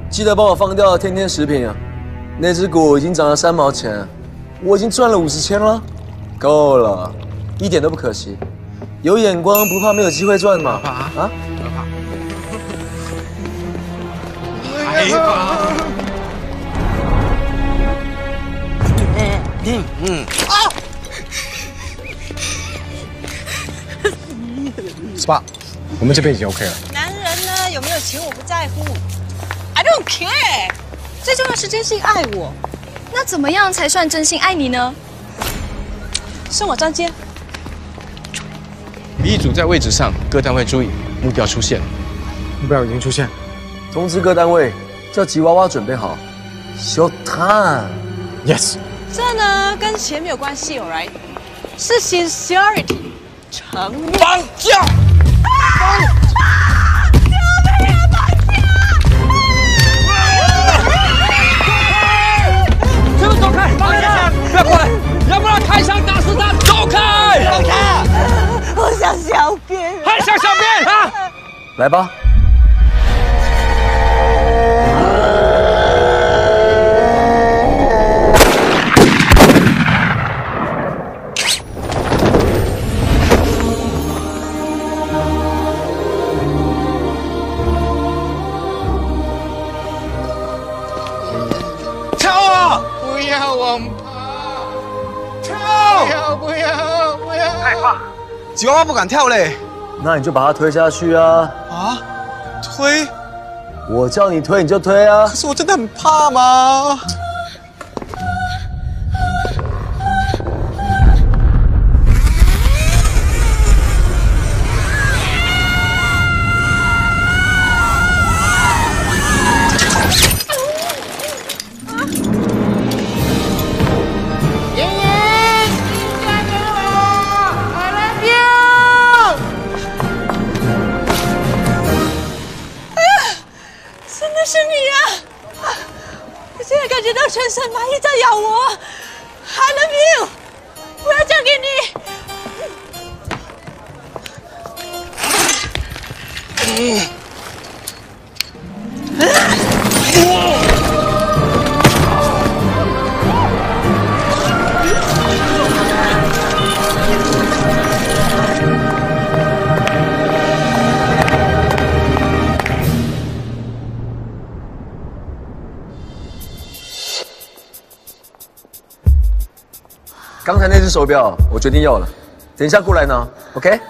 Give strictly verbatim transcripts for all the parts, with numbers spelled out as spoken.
记得帮我放掉天天食品啊！那只股已经涨了三毛钱，我已经赚了五十千了，够了，一点都不可惜。有眼光不怕没有机会赚嘛？啊？啊？ 来吧！嗯嗯嗯啊！ 十八，我们这边已经 OK 了。 男人呢，有没有钱我不在乎 ，I don't care。最重要是真心爱我。 那怎么样才算真心爱你呢？ 送我张街。 一组在位置上，各单位注意，目标出现。 目标已经出现。 通知各单位，叫吉娃娃准备好。Show time。 Yes。 这呢跟钱没有关系 ，alright？ 是 sincerity， 诚意。 绑架！ 啊！救命啊！绑架！ 全部走开！放下！不要过来，要不然开枪打死他！走开！走开！ 我想小便。 还想小便啊？ 来吧。 不要网趴，跳！不要不要不要！害怕， 吉娃娃不敢跳嘞。 那你就把它推下去啊！ 啊？推？ 我叫你推你就推啊！ 可是我真的很怕吗？ 是你啊！我现在感觉到全身蚂蚁在咬我 ，I love you， 我要嫁给你。嗯。 刚才那只手表我决定要了，等一下过来拿 ，OK？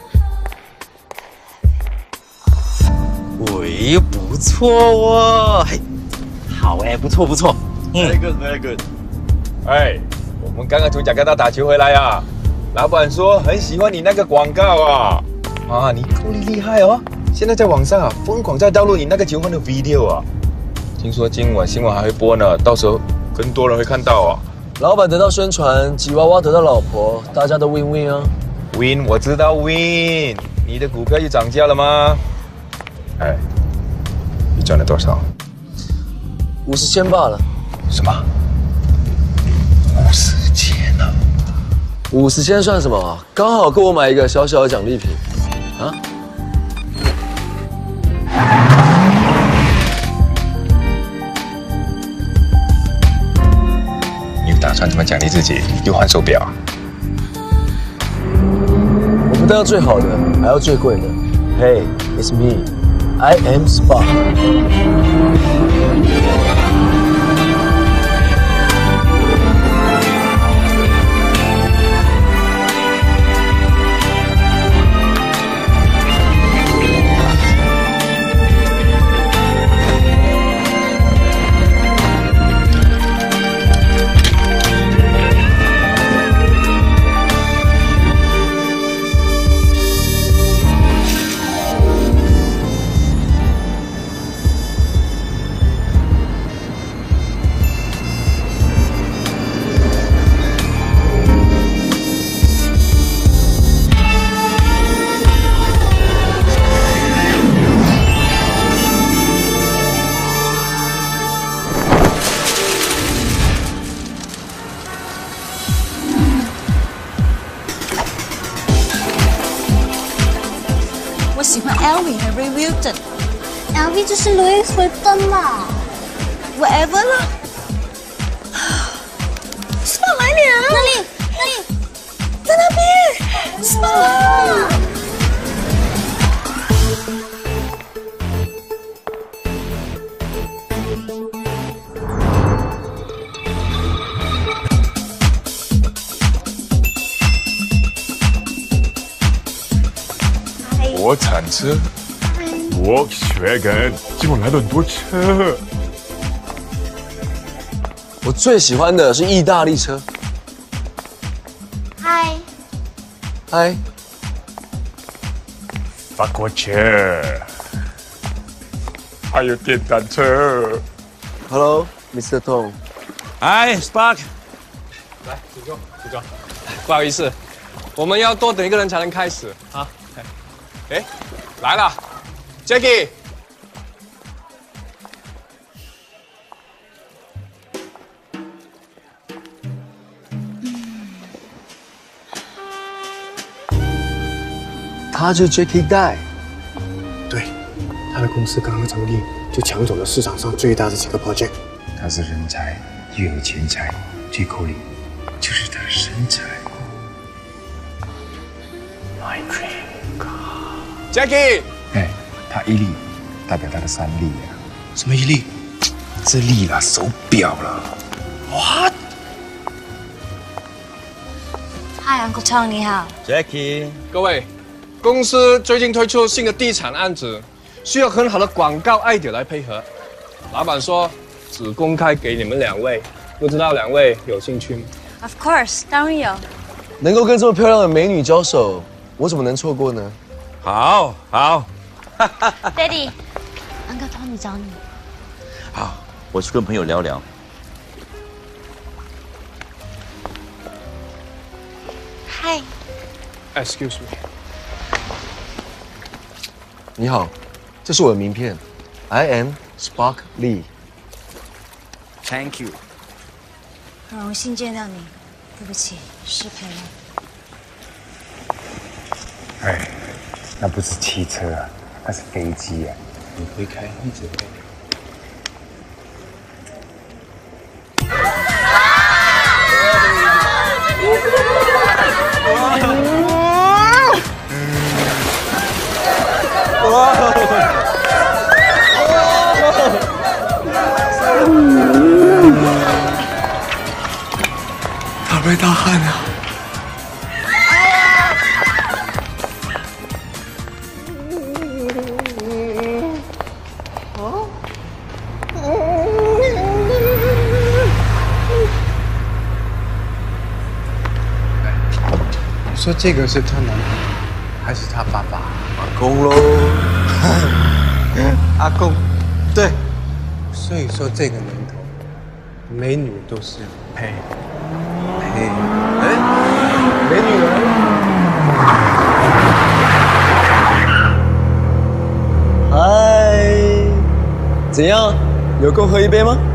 喂，不错哦，嘿，好哎，不错不错， 嗯 ，very good very good。哎，我们刚刚从加拿大打球回来啊，老板说很喜欢你那个广告啊，啊，你够厉害哦，现在在网上啊疯狂在道路你那个求婚的 video 啊，听说今晚新闻还会播呢，到时候更多人会看到啊。 老板得到宣传，吉娃娃得到老婆，大家都 win win 啊 ！win 我知道 win， 你的股票又涨价了吗？哎，你赚了多少？ 五十千罢了。 什么？五十千啊？ 五十千算什么？刚好够我买一个小小的奖励品，啊？ 打算怎么奖励自己？又换手表？ 我不但要最好的，还要最贵的。Hey, it's me. I am Spa. 我喜欢 L V 和 Louis Vuitton。 L V 就是 Louis Vuitton 嘛。 whatever 了。Spark 来了， 哪里？哪里？ 在那边 ，Spark。 国产车 ，Volkswagen，今晚来了很多车。 我最喜欢的是意大利车。 嗨， 嗨， 法国车，还有电单车。 Hello，Mister Tong。 哎 ，Spark， 来，请坐，请坐。不好意思，我们要多等一个人才能开始啊。哎，来了 ，Jackie。 他就是 Jackie Dai。 对，他的公司刚刚成立，就抢走了市场上最大的几个 project。 他是人才，又有钱财，最扣脸就是他的身材。My dream car。Jackie。 哎，他一粒代表他的三粒啊。什么一粒？这粒啦，手表了。What？ 嗨 ，Uncle Tong， 你好。 Jackie， 各位，公司最近推出新的地产案子，需要很好的广告 idea 来配合。老板说只公开给你们两位，不知道两位有兴趣吗 Of course， 当然有。 能够跟这么漂亮的美女交手，我怎么能错过呢？ 好，好。 Daddy，Uncle Tony 找你。 好，我去跟朋友聊聊。 嗨 ？Excuse me。 你好，这是我的名片 ，I am Spark Lee。Thank you。 很荣幸见到你，对不起，失陪了。 哎，那不是汽车啊，那是飞机啊！你会开，一直会。 他被大汗了。你说这个是她男朋友，还是她爸爸？ 阿公喽。 阿公。 对。 所以说这个年头，美女都是配。 配。哎，美女人。嗨，怎样？有空喝一杯吗？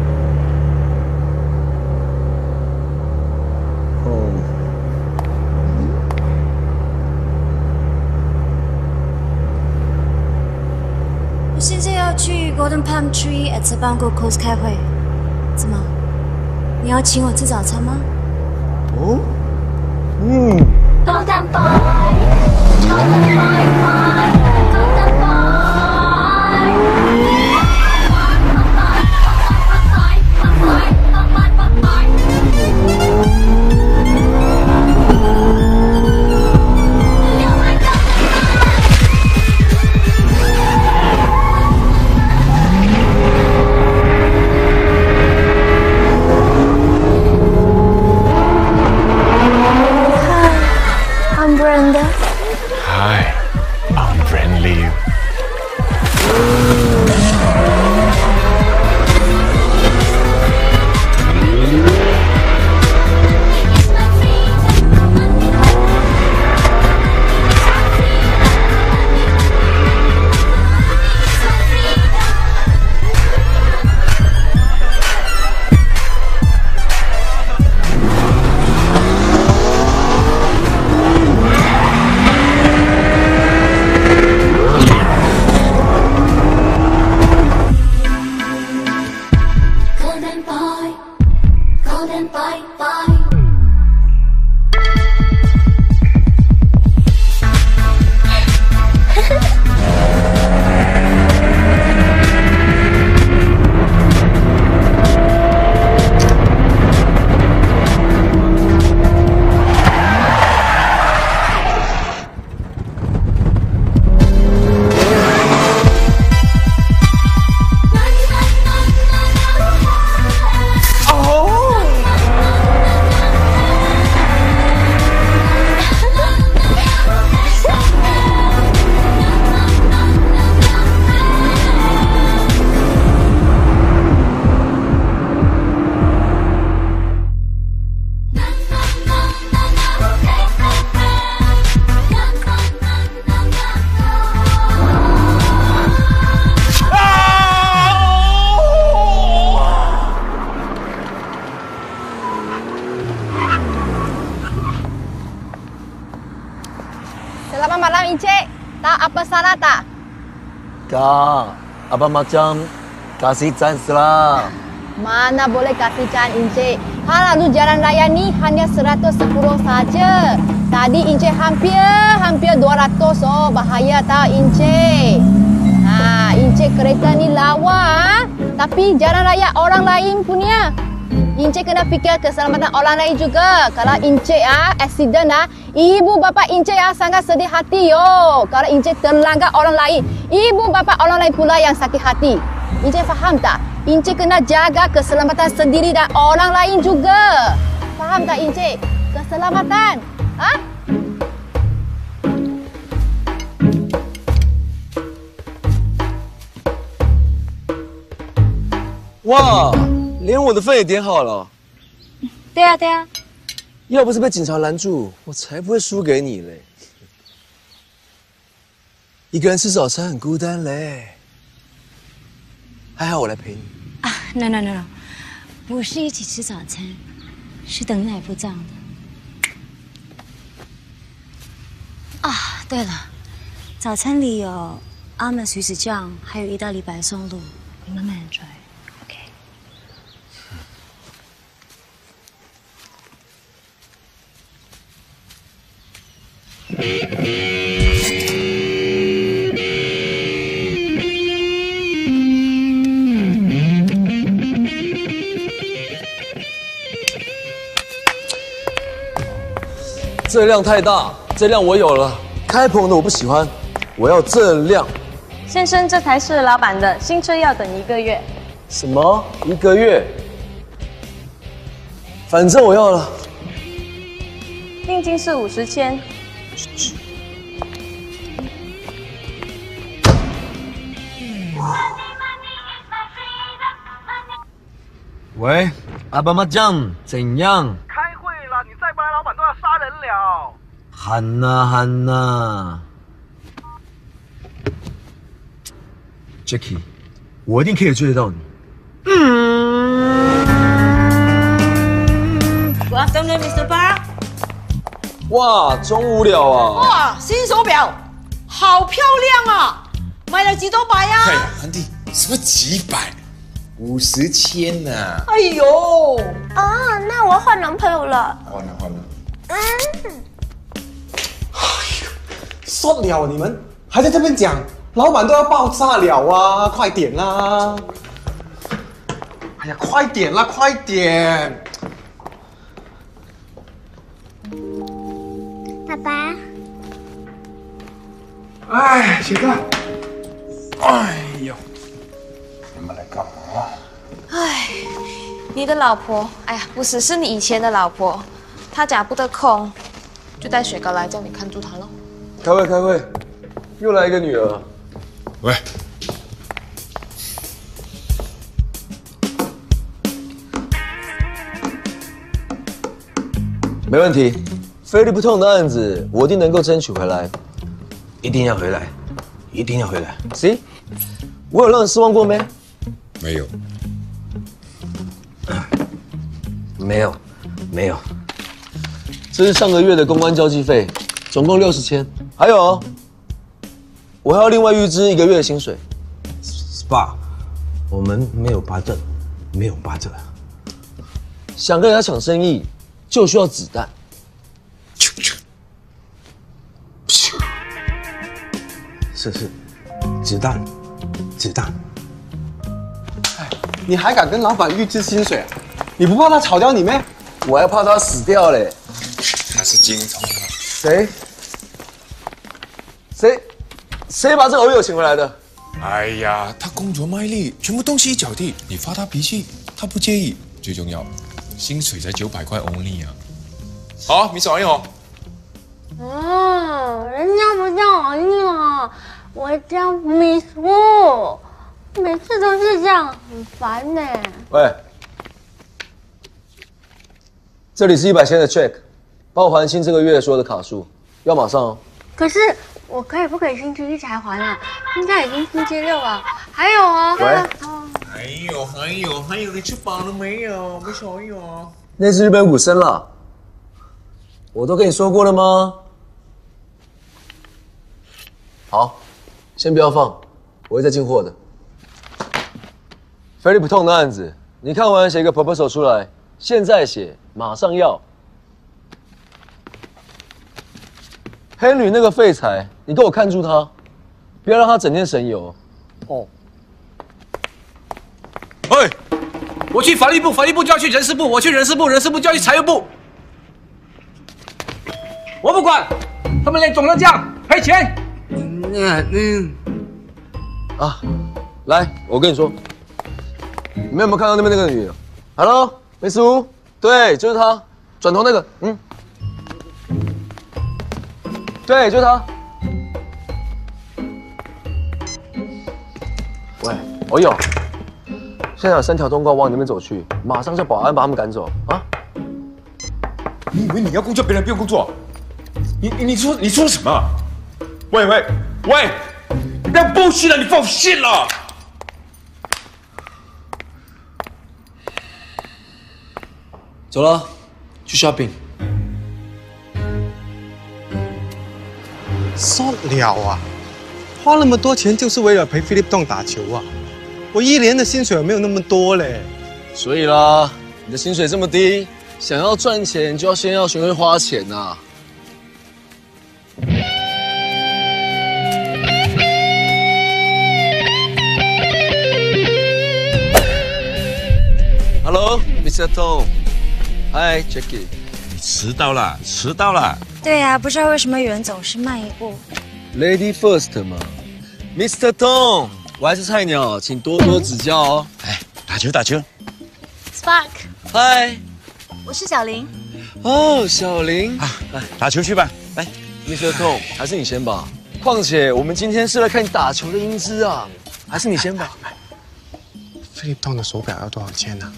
我现在要去 Golden Palm Tree at Sabango Coast 开会，怎么？你要请我吃早餐吗？ 哦，嗯。 Golden Boy， Golden Boy Boy，Golden Boy。 Hi, I'm Brand Liu. Enggak, Abang macam kasih chance lah. Mana boleh kasih can Encik. Hal lalu jalan raya ni hanya seratus sepuluh saja. Tadi Encik hampir hampir dua ratus. Oh, bahaya tak Encik. Ha, Encik kereta ni lawa. Tapi jalan raya orang lain punya. Encik kena fikir keselamatan orang lain juga. Kalau Encik ah accident ah, ibu bapa Encik ah sangat sedih hati yo. Kalau Encik terlanggar orang lain, ibu bapa orang lain pula yang sakit hati. Encik faham tak? Encik kena jaga keselamatan sendiri dan orang lain juga. Faham tak Encik? Keselamatan. Ha? 哇，连我的份也点好了。 对啊，对啊。 要不是被警察拦住，我才不会输给你嘞。一个人吃早餐很孤单嘞。还好我来陪你。 啊 ，no no no no， 不是一起吃早餐，是等奶付账的。啊，对了，早餐里有阿门鱼子酱，还有意大利白松露，你慢慢拽 ，OK。 这辆太大，这辆我有了。开棚的我不喜欢，我要这辆。 先生，这台是老板的新车，要等一个月。 什么？一个月？反正我要了。 定金是五十千。 喂，阿爸妈酱，怎样？ 开会了，你再不来，老板都要杀人了。 喊呐喊呐 ，Jackie， 我一定可以追得到你。嗯。 Good afternoon, Mister Park。 哇，中午了啊！ 哇，新手表，好漂亮啊！买了几多百呀？ 哎呀，安迪，什么几百？五十千呐！ 哎呦！ 啊，那我要换男朋友了。 换了换了。 嗯。 说了你们还在这边讲，老板都要爆炸了啊！快点啦！哎呀，快点啦，快点！ 爸爸。 哎，雪哥。哎呦。 你们来干嘛？ 唉，你的老婆，哎呀，不是，是你以前的老婆，她假不得空，就带雪糕来叫你看住她喽。 开会开会，又来一个女儿。 喂。 没问题，费力不痛的案子，我一定能够争取回来。一定要回来，一定要回来。行，我有让你失望过没？ 没有。 没有，没有。这是上个月的公关交际费，总共六十千。还有，我还要另外预支一个月的薪水。S P A， 我们没有八阵，没有八阵。想跟人家抢生意，就需要子弹。 是是，子弹，子弹。哎，你还敢跟老板预支薪水啊？你不怕他炒掉你咩？ 我还怕他死掉嘞。 他是金虫啊。 谁？谁？谁把这个偶友请回来的？ 哎呀，他工作卖力，全部东西一脚地，你发他脾气，他不介意。最重要，薪水才九百块 only 啊。好，你少一哦。 哦，人家不叫我硬啊，我叫米苏，每次都是这样，很烦呢。 喂，这里是一百千的 check， 帮我还清这个月所有的卡数，要马上哦。 可是我可以不可以星期一才还啊？现在已经星期六了。还有啊， 喂， 还有还有还有，你吃饱了没有？没少有啊。 那是日本股神啦，我都跟你说过了吗？好，先不要放，我我会再进货的。菲利普痛的案子，你看完写一个 proposal 出来，现在写，马上要。Henry 那个废材，你给我看住他，不要让他整天神游。 哦。 喂，我去法律部，法律部就要去人事部；我去人事部，人事部就要去财务部。我不管，他们连总能降，赔钱。 嗯嗯。啊，来，我跟你说，你们有没有看到那边那个女的 ？Hello， 梅思吴，对，就是她，转头那个，嗯，对，就是她。喂，哦哟，现在有三条通告往你那边走去，马上叫保安把他们赶走啊！ 你以为你要工作，别人不用工作？你你你说你说什么？喂喂喂！你不要bullshit了，你放信了。 走了，去 shopping。 说了啊，花那么多钱就是为了陪菲利普洞打球啊！我一年的薪水没有那么多嘞。 所以啦，你的薪水这么低，想要赚钱就要先要学会花钱呐、啊。Hello，Mister Tom。Hi Jackie。 你迟到了，迟到了。 对呀、啊，不知道为什么有人总是慢一步。 Lady First 嘛 ，Mister Tom， 我还是菜鸟，请多多指教哦。 哎，打球打球。 Spark。 Hi。 我是小林。 哦，小林啊，来打球去吧。来 ，Mister Tom， 还是你先吧。况且我们今天是来看你打球的英姿啊，还是你先吧。 菲利普洞的手表要多少钱呢、啊？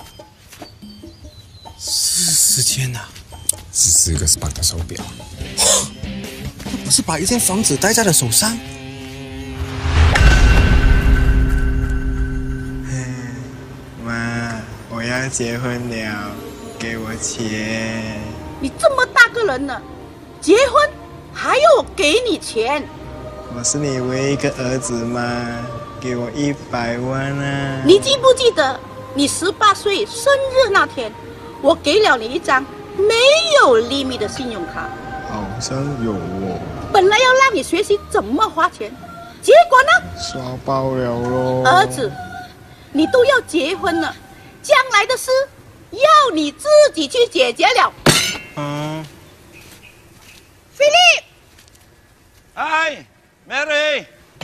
四十千呐！ 只是个 Spark 的手表， 那不是把一间房子戴在了手上？ 妈，我要结婚了，给我钱！ 你这么大个人了，结婚还要我给你钱？ 我是你唯一一个儿子嘛，给我一百万啊！ 你记不记得你十八岁生日那天，我给了你一张没有利息的信用卡？ 好像有哦。 本来要让你学习怎么花钱，结果呢？ 刷爆了咯！ 儿子，你都要结婚了，将来的事要你自己去解决了。 嗯。 菲利。 嗨 ，Mary。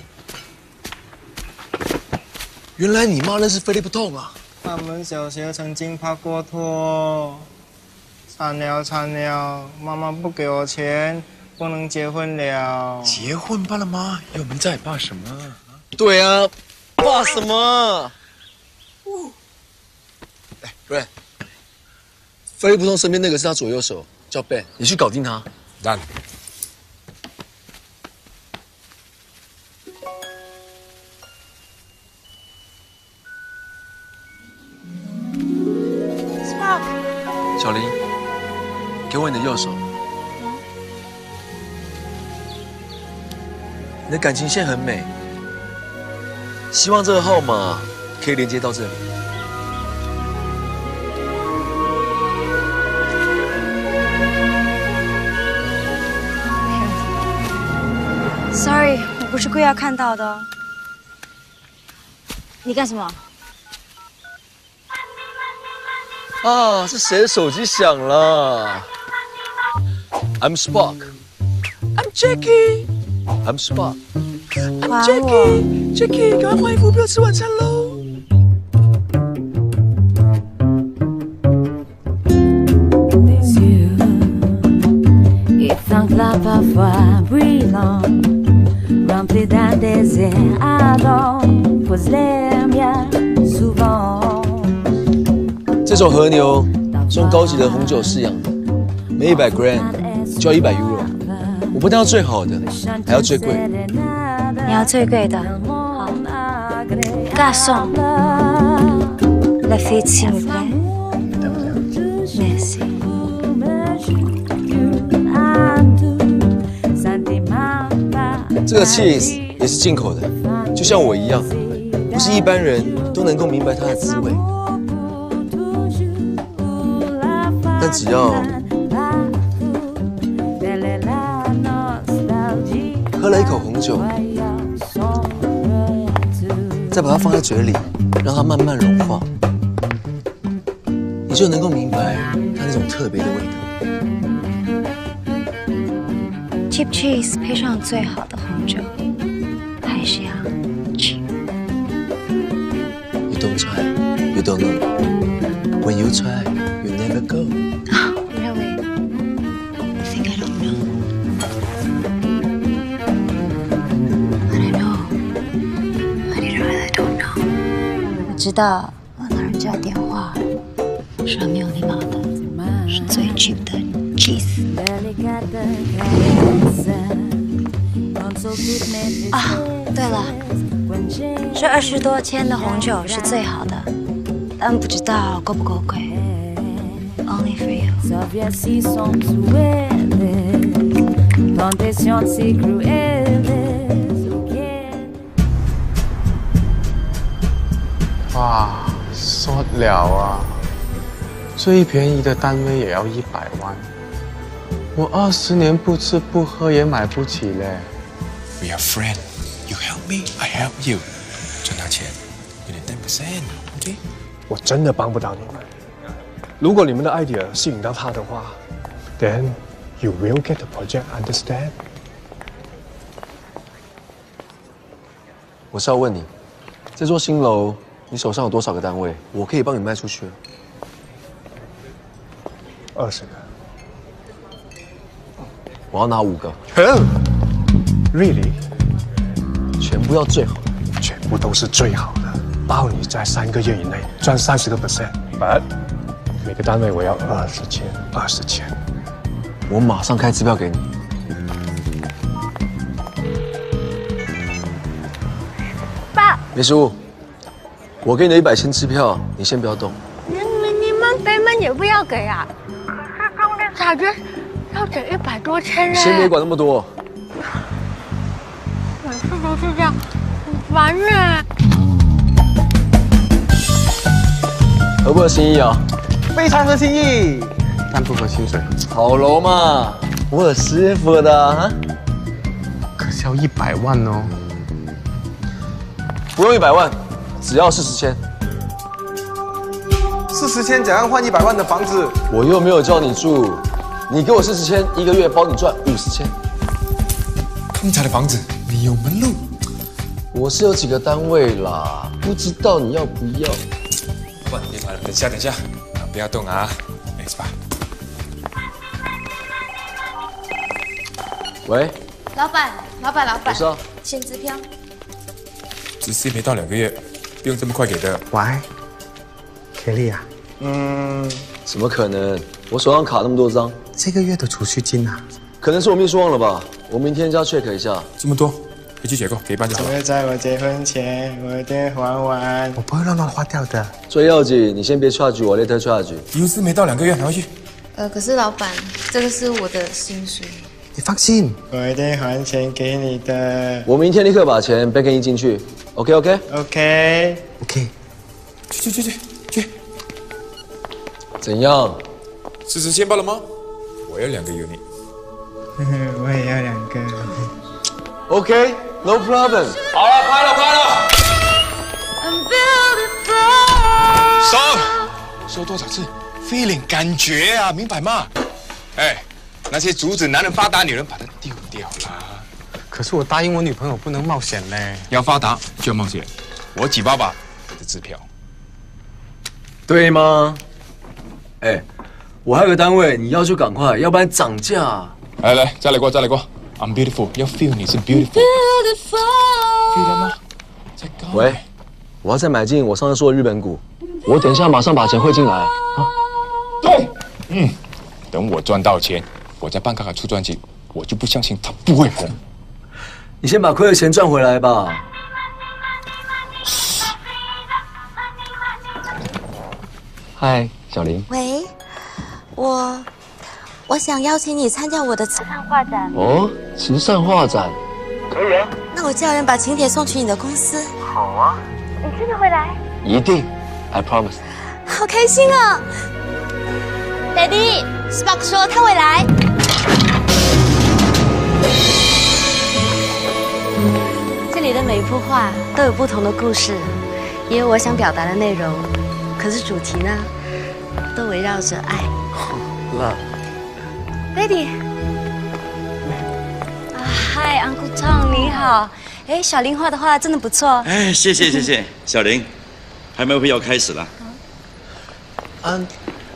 原来你妈认识菲利普洞啊！ 他们小学曾经拍过拖，惨了惨了，妈妈不给我钱，不能结婚了。 结婚罢了吗？有我们在，怕什么？ 对啊，怕什么？哎，对，菲利普洞身边那个是他左右手，叫 Ben， 你去搞定他。 Done。 小林，给我你的右手。你的感情线很美，希望这个号码可以连接到这里。 Sorry， 我不是故意要看到的哦。你干什么？ 啊，是谁的手机响了 ？I'm Spark。I'm Jackie。I'm Spark。I'm Jackie。Jackie， 赶快换衣服，不要吃晚餐喽。 Des yeux éteints là parfois brillants, remplis d'un désir ardent, pose les miens souvent. 这种和牛是用高级的红酒饲养的，每一百 gram 就要一百 euro。我不但要最好的，还要最贵的。 你要最贵的，好。Garçon, la fille s'il vous plaît. Merci. 这个 cheese 也是进口的， 就像我一样，不是一般人都能够明白它的滋味。但只要喝了一口红酒，再把它放在嘴里，让它慢慢融化，你就能够明白它那种特别的味道。 Cheap cheese 配上最好的红酒，还是要 cheap。 You don't try, you don't know. When you try, you never go. Really? You think I don't know? But I know. I really don't know. 我知道我拿人家电话是很没有礼貌的，是最 cheap 的 cheese。啊，对了，这二十多千的红酒是最好的，但不知道够不够贵。Only for you。 哇，说了啊！最便宜的单位也要一百万，我二十年不吃不喝也买不起嘞。 We are friends. You help me, I help you. 赚到钱，有点 ten percent, OK？ 我真的帮不到你们。如果你们的 idea 吸引到他的话 ，then you will get the project. Understand？ 我是要问你，这座新楼你手上有多少个单位？我可以帮你卖出去。 二十个。 我要拿五个。 Really？ 全部要最好的。 全部都是最好的，包你在三个月以内赚三十个 percent。But 每个单位我要二十千，二十千。 我马上开支票给你。 爸， 别失误，我给你的一百千支票，你先不要动。 你你你们北门也不要给啊？可是中间感觉要给一百多千嘞。 先别管那么多。 每次都是这样，很烦呢。 合不合心意啊？ 非常合心意，但不合薪水。 好楼嘛，我有师傅的啊。 可是要一百万哦。 不用一百万，只要四十千。 四十千怎样换一百万的房子？ 我又没有叫你住，你给我四十千，一个月包你赚五十千。 通才的房子，你有门路。 我是有几个单位啦，不知道你要不要？ 换电话了，等下等下，啊，不要动啊，没事吧？ 喂， 老板，老板，老板， 我是啊， 签支票。 只是没到两个月，不用这么快给的。 喂，铁力啊？ 嗯，怎么可能？我手上卡那么多张， 这个月的储蓄金啊？ 可能是我秘书忘了吧？我明天就要 check 一下。 这么多，回去结构，给一半就好了。 只会在我结婚前，我一定还完。 我不会乱乱花掉的。 最要紧，你先别 charge 我 later charge。 有事没到两个月，拿回去。 呃，可是老板，这个是我的薪水。 你放心， 我一定还钱给你的。 我明天立刻把钱 back in 进去。OK OK OK OK。 去去去去去。 怎样？ 四十千包了吗？我要两个 unit。 我也要两个。 OK No problem。 好了，拍了拍了。收。收多少次 ？feeling 感觉啊，明白吗？哎。那些阻止男人发达女人，把它丢掉啦。 可是我答应我女朋友不能冒险嘞。 要发达就要冒险。我几爸爸我的支票， 对吗？哎，我还有个单位，你要就赶快，要不然涨价。 来来，再来过，再来过。I'm beautiful， 要 feel 你是 beautiful。feel 了吗？再高。 喂，我要再买进我上次说的日本股，我等一下马上把钱汇进来啊。 对，嗯，等我赚到钱。我在办卡卡出专辑，我就不相信他不会红。 你先把亏的钱赚回来吧。嗨，小林。 喂，我我想邀请你参加我的慈善画展。 哦，慈善画展，可以啊。 那我叫人把请帖送去你的公司。 好啊。 你真的会来？ 一定 ，I promise。 好开心啊 ！Daddy，Spark 说他会来。这里的每一幅画都有不同的故事，也有我想表达的内容，可是主题呢，都围绕着爱。 Love。 Daddy。啊，嗨 ，Uncle Tom， 你好。哎，小林画的画真的不错。 哎，谢谢谢谢，小林，拍卖会要开始了。 嗯。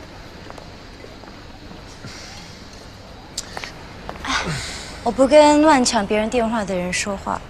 我不跟乱抢别人电话的人说话。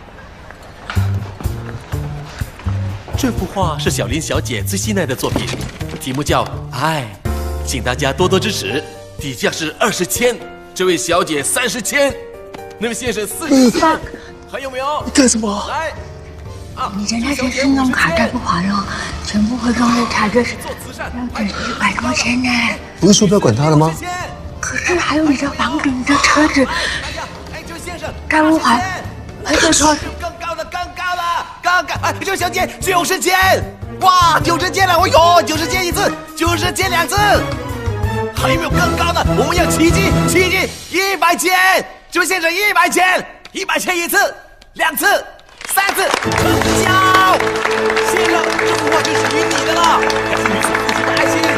这幅画是小林小姐最心爱的作品，题目叫《爱》，请大家多多支持。底价是二十千，这位小姐三十千，那位先生四十千，还有没有？ 你干什么？ 来，啊！ 你的那些信用卡贷不还了，全部会装在查这是要等一百多千呢。 不是说不要管他了吗？ 可是还有你的房子、你的车子，该不还？还得说。 更高的，更高了，更高！哎，这位小姐九十千，哇，九十千了！哦哟，九十千一次，九十千两次。还有没有更高的？我们要奇迹，奇迹，一百千！这位先生，一百千，一百千一次，两次，三次，成交！先生，这幅画就属于你的了，感谢女子付出的爱心。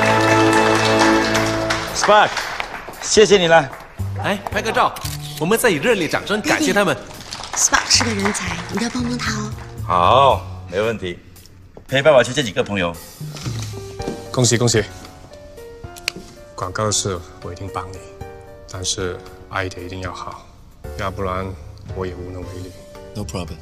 Spark， 谢谢你了。 来拍个照，我们再以热烈掌声感谢他们。 Spark 是个人才，你都要帮帮他哦。 好，没问题。陪爸爸去见几个朋友。 恭喜恭喜！广告的事我一定帮你，但是爱的一定要好，要不然我也无能为力。 No problem。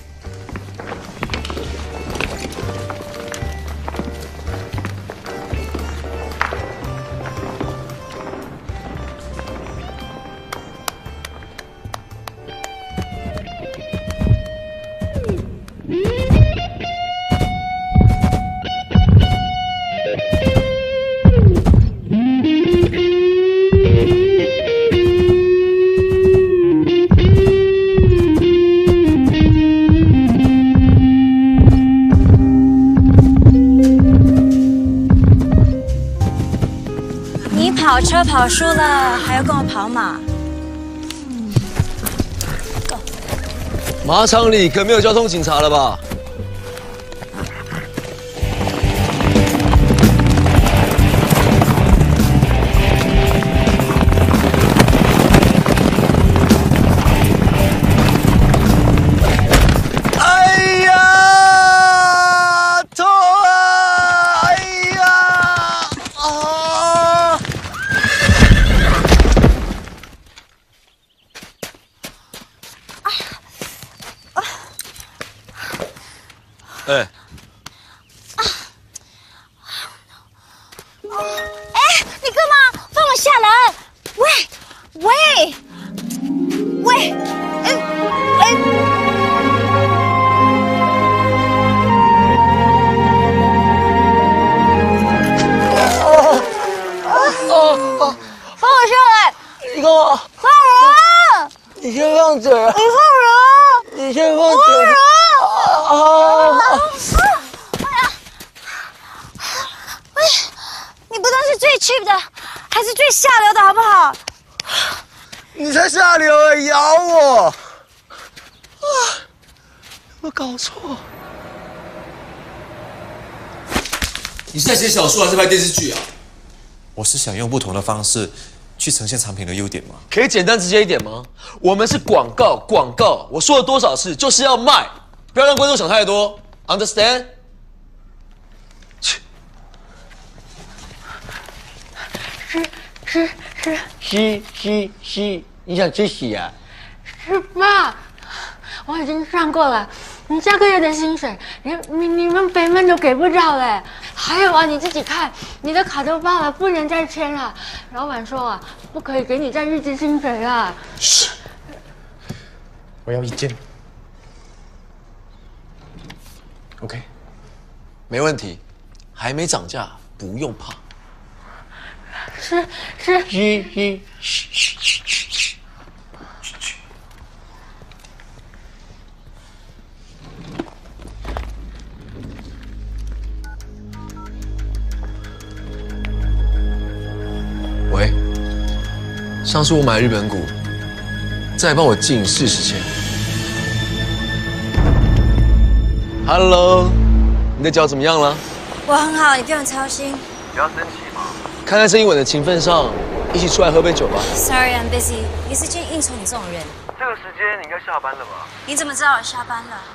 跑车跑输了，还要跟我跑马？ 马场里可没有交通警察了吧？哎呀，痛啊！哎呀，啊！哎， 哎，你干嘛？放我下来！喂，喂，喂，哎哎。 哦， 放我下来！ 你干嘛？ 放人！ 你先放嘴！ 你放人！ 你先放嘴！ 放人！ 啊！ 哎呀！喂，你不当是最 cheap 的，还是最下流的好不好？ 你才下流啊！咬我！啊！有没有搞错？ 你是在写小说还是拍电视剧啊？ 我是想用不同的方式去呈现产品的优点嘛。 可以简单直接一点吗？我们是广告，广告，我说了多少次，就是要卖，不要让观众想太多 ，understand？ 吃吃吃吸吸吸，你想吃屎啊？ 是爸，我已经算过了，你下个月的薪水，连你你们北门都给不着嘞。还有啊，你自己看，你的卡都爆了，不能再签了。老板说啊，不可以给你再预支薪水了。 嘘，我要意见。OK， 没问题，还没涨价，不用怕。 是是。 嘘嘘嘘嘘嘘嘘嘘。 上次我买日本股，再帮我进四十千。Hello， 你的脚怎么样了？ 我很好，你不用操心。 不要生气嘛。 看在郑英文的情分上，一起出来喝杯酒吧。 Sorry, I'm busy。没时间应酬你这种人。 这个时间你应该下班了吧？ 你怎么知道我下班了？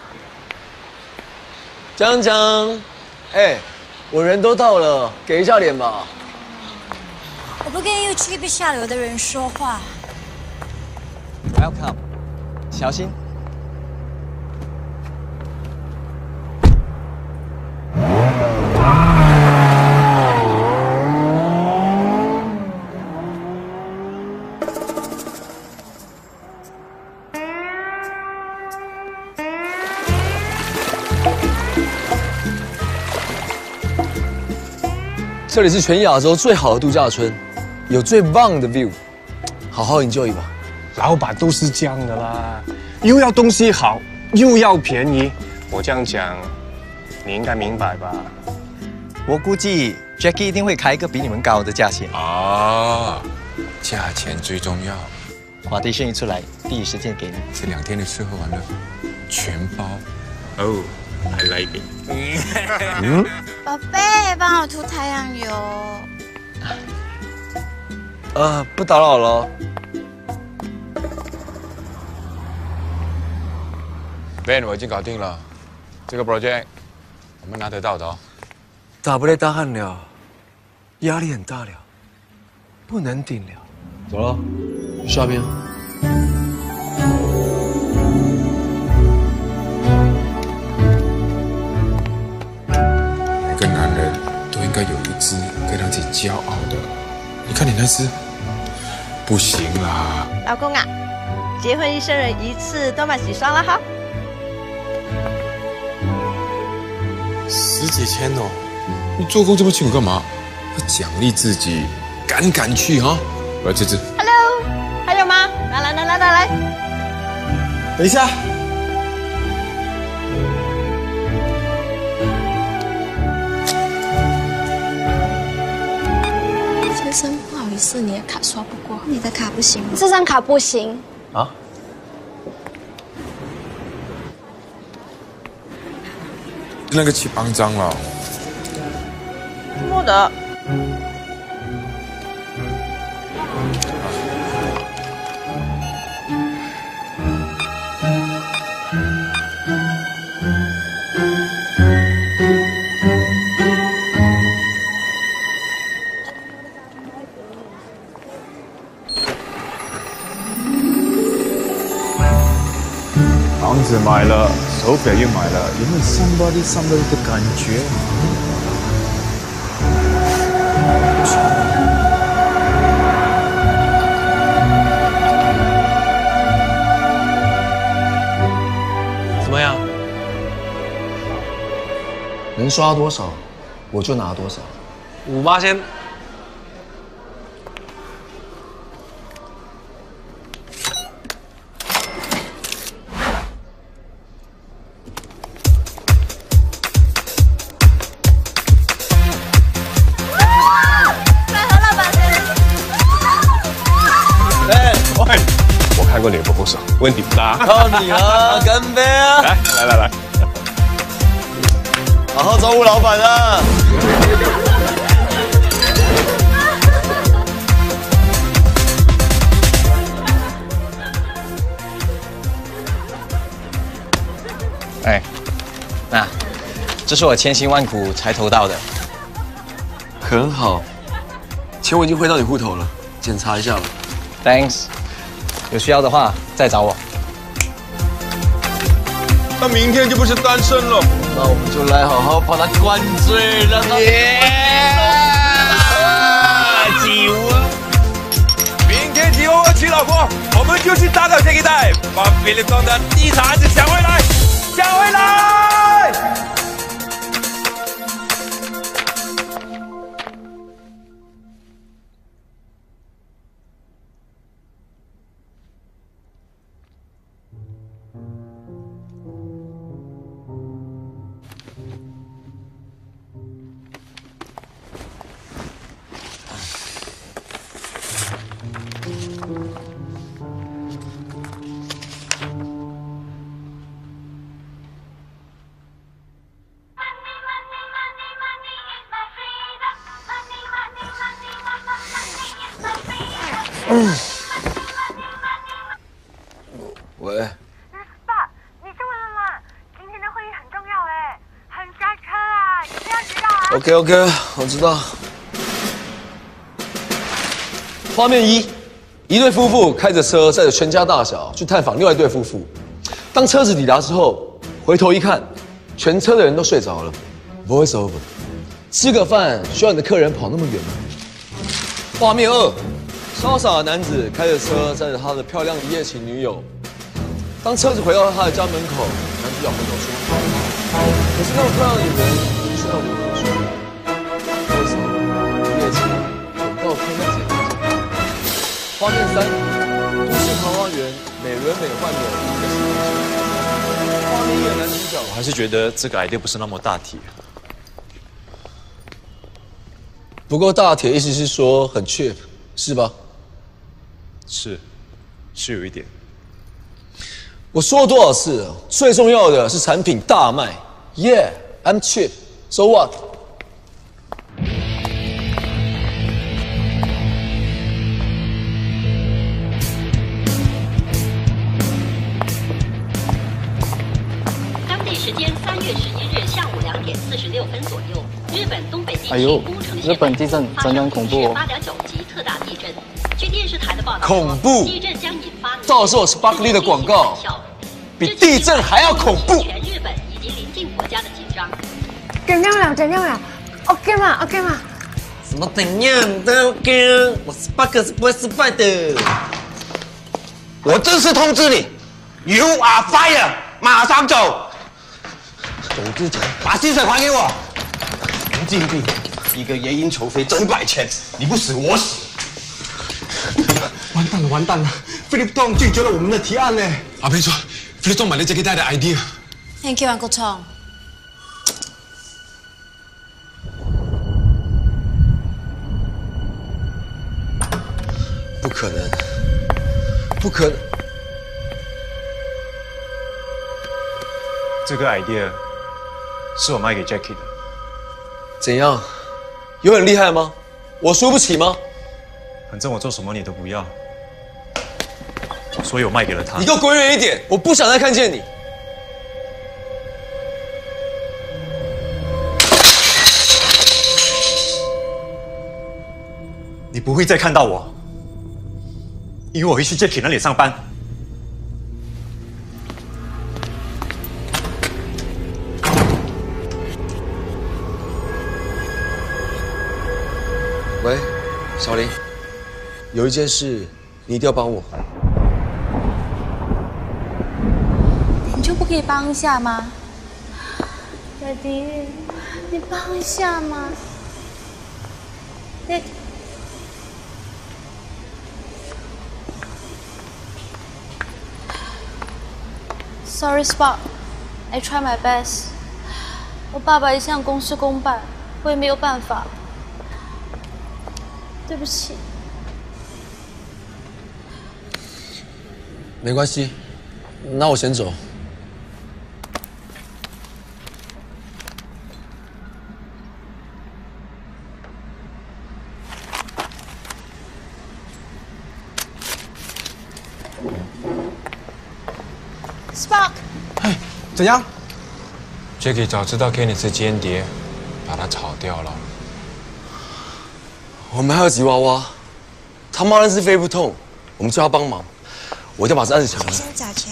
江江，哎，我人都到了，给一下脸吧。 我不跟又气不下流的人说话。 Welcome， 小心。 这里是全亚洲最好的度假村，有最棒的 view， 好好 enjoy 吧。 老板都是这样的啦，又要东西好，又要便宜。我这样讲，你应该明白吧？ 我估计 Jackie 一定会开一个比你们高的价钱啊，价钱最重要。 华帝生意出来，第一时间给你。 这两天的吃喝玩乐全包。哦 ，I like it。 嗯，宝贝，帮我涂太阳油。 呃，不打扰了。 Ben， 我已经搞定了，这个 project 我们拿得到的哦。 打不来大汗了，压力很大了，不能顶了。走了，去下边。 每个男人都应该有一只可以让自己骄傲的。你看你那只，不行啦。 老公啊，结婚一生人一次，多买几双了哈。 十几千哦，你做工这么辛苦干嘛？要奖励自己，敢敢去哈！我要这只。 Hello， 还有吗？来来来来来来， 等一下。 先生，不好意思，你的卡刷不过。 你的卡不行吗？ 这张卡不行。 啊？ 那个去帮张了。 没得。 房子买了，手表也买了，有没有 somebody somebody 的感觉？ 怎么样？能刷多少，我就拿多少。 五八先。看过你的不手，问题不大。 靠你了，干杯啊！ 来来来来， 好好招呼老板啊！ 哎，那这是我千辛万苦才投到的， 很好，钱我已经汇到你户头了，检查一下吧。 Thanks。有需要的话再找我。 那明天就不是单身了。 那我们就来好好把他灌醉，让他几窝。明天几窝娶老婆，我们就去打倒这一代，把菲利庄的地产案子抢回来，抢回来！ 喂。 爸，你中文了吗？今天的会议很重要哎，很塞车啊，有没有知道啊 OK OK， 我知道。画面一，一对夫妇开着车载着全家大小去探访另外一对夫妇。当车子抵达之后，回头一看，全车的人都睡着了。Voice over， 吃个饭需要你的客人跑那么远吗？画面二，潇洒的男子开着车载着他的漂亮一夜情女友。当车子回到他的家门口，男主角回头说：“可是那么漂亮的女人已经睡到我头上。”为什么？一夜情等到天亮才发生。画面三，都市桃花源，美轮美奂的一个新人。画面一的男主角， 我还是觉得这个 idea 不是那么大体。 不够大体，意思是说很 cheap， 是吧？ 是，是有一点。 我说了多少次了？最重要的是产品大卖。Yeah, I'm cheap. So what? 当地时间三月十一日下午两点四十六分左右，日本东北地哎呦区宫城日本地震真的很恐怖哦八点九级特大地震。据电视台的报道， 恐怖地震将引发到时候Sparkly的广告比地震还要恐怖。 全日本以及邻近国家的紧张。 怎样了？怎样了 ？OK 吗 ？OK 吗？ 什么怎样都 OK， 我 Spark 是不会失败的。我正式通知你 ，You are fire， 马上走。走之前把薪水还给我。神经病，一个夜莺愁飞整百千，你不死我死。 完蛋了，完蛋了！菲利普东拒绝了我们的提案呢。 阿斌说，菲利普东买了这个带的 idea。 Thank you, Uncle Tom。 不可能，不可能！ 这个 idea 是我卖给 Jackie 的。 怎样？有很厉害吗？我输不起吗？ 反正我做什么你都不要，所以我卖给了他。 你给我滚远一点！我不想再看见你。 你不会再看到我，因为我会去 Jackie 那里上班。 喂，小林，有一件事你一定要帮我。 你就不可以帮一下吗？爹地，你帮一下吗？爹。Sorry, Spark. I try my best. 我爸爸一向公事公办，我也没有办法。对不起。 没关系，那我先走。 Spark， 嘿，怎样 ？Jackie 早知道 Kenny 是间谍，把他炒掉了。 我们还有吉娃娃，他妈的是飞不痛，我们叫他帮忙，我一定要把这案子抢回来。 收假钱。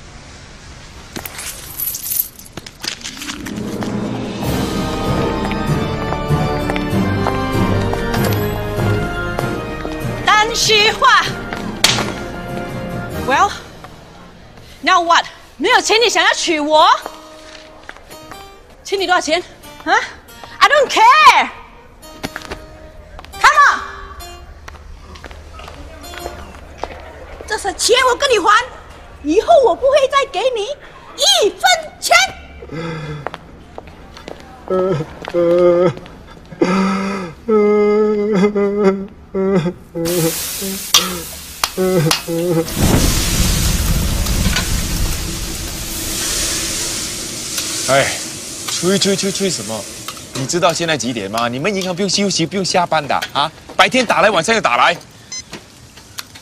单虚话。Well, now what？ 没有钱你想要娶我？欠你多少钱？啊 ？I don't care。这是钱我跟你还，以后我不会再给你一分钱。 哎，吹吹吹吹什么？你知道现在几点吗？你们银行不用休息，不用下班的啊！白天打来，晚上又打来。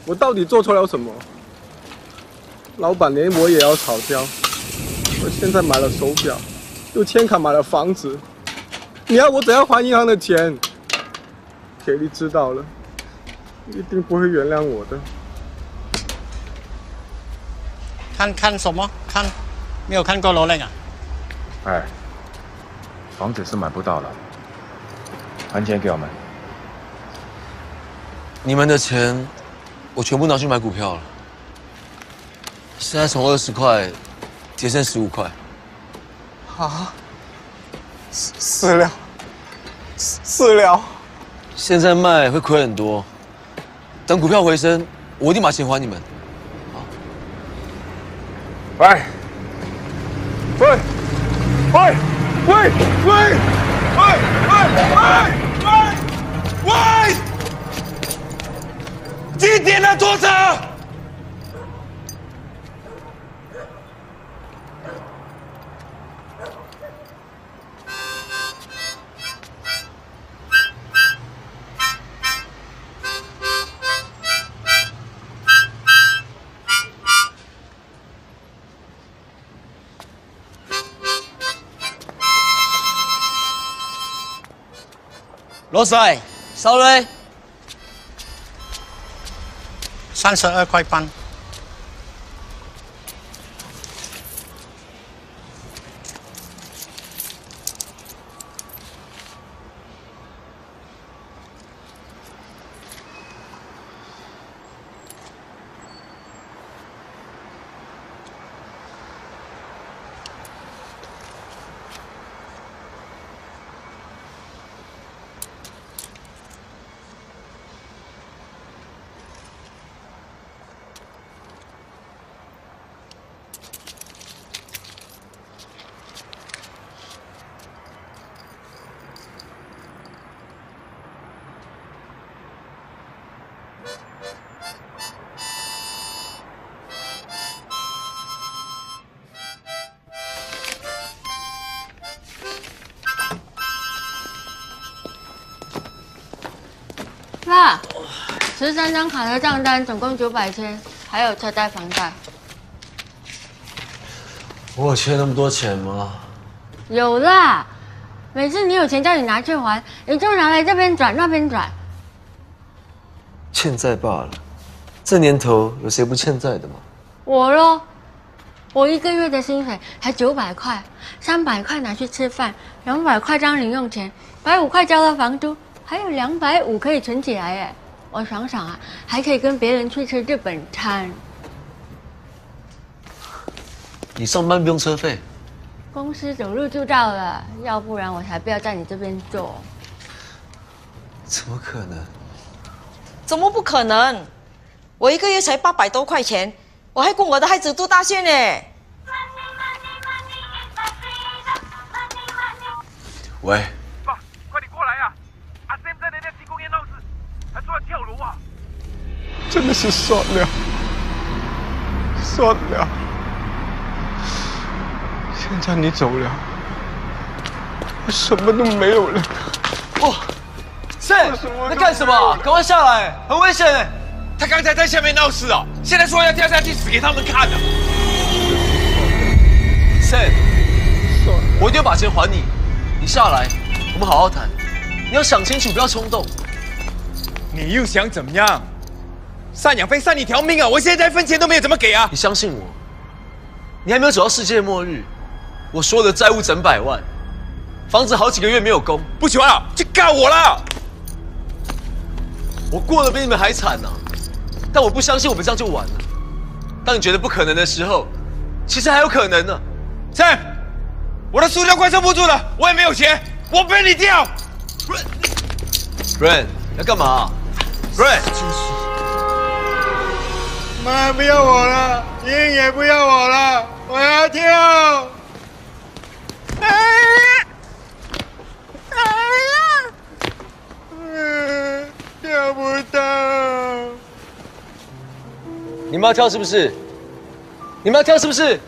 我到底做错了什么？老板连我也要炒掉。我现在买了手表，又欠卡买了房子，你要我怎样还银行的钱？铁力知道了，一定不会原谅我的。 看看什么？看，没有看过罗len啊？ 哎，房子是买不到了，还钱给我们。 你们的钱，我全部拿去买股票了。现在从二十块跌剩十五块。 啊？饲料？饲料？ 现在卖会亏很多，等股票回升，我一定把钱还你们。 喂，喂，喂，喂，喂，喂，喂，喂，喂，几点了？多少？ 罗水，收嘞， 三十二块半。 爸，十三张卡的账单总共九百千，还有车贷房贷。 我有欠那么多钱吗？ 有啦，每次你有钱叫你拿去还，你就拿来这边转那边转。 欠债罢了，这年头有谁不欠债的吗？ 我咯，我一个月的薪水才九百块，三百块拿去吃饭，两百块当零用钱，百五块交了房租。还有两百五可以存起来哎，我想想啊，还可以跟别人去吃日本餐。 你上班不用车费？ 公司走路就到了，要不然我才不要在你这边做。 怎么可能？ 怎么不可能？我一个月才八百多块钱，我还供我的孩子读大学呢。 喂。 真的是算了，算了。现在你走了，我什么都没有了。 哦，是，在干什么？赶快下来，很危险哎！ 他刚才在下面闹事哦，现在说要掉下去死给他们看的。 Sam， 我一定要把钱还你。你下来，我们好好谈。你要想清楚，不要冲动。 你又想怎么样？赡养费赡你条命啊！我现在一分钱都没有，怎么给啊？ 你相信我，你还没有走到世界末日。我所有的债务整百万，房子好几个月没有供， 不喜欢了就告我了。 我过得比你们还惨呢、啊，但我不相信我们这样就完了。当你觉得不可能的时候，其实还有可能呢、啊。 Sam， 我的塑料快撑不住了，我也没有钱，我背你掉。 Ren， 要干嘛 ？Ren， 妈不要我了，英也不要我了，我要跳。哎呀！哎呀！嗯，跳不到。 你们要跳是不是？你们要跳是不是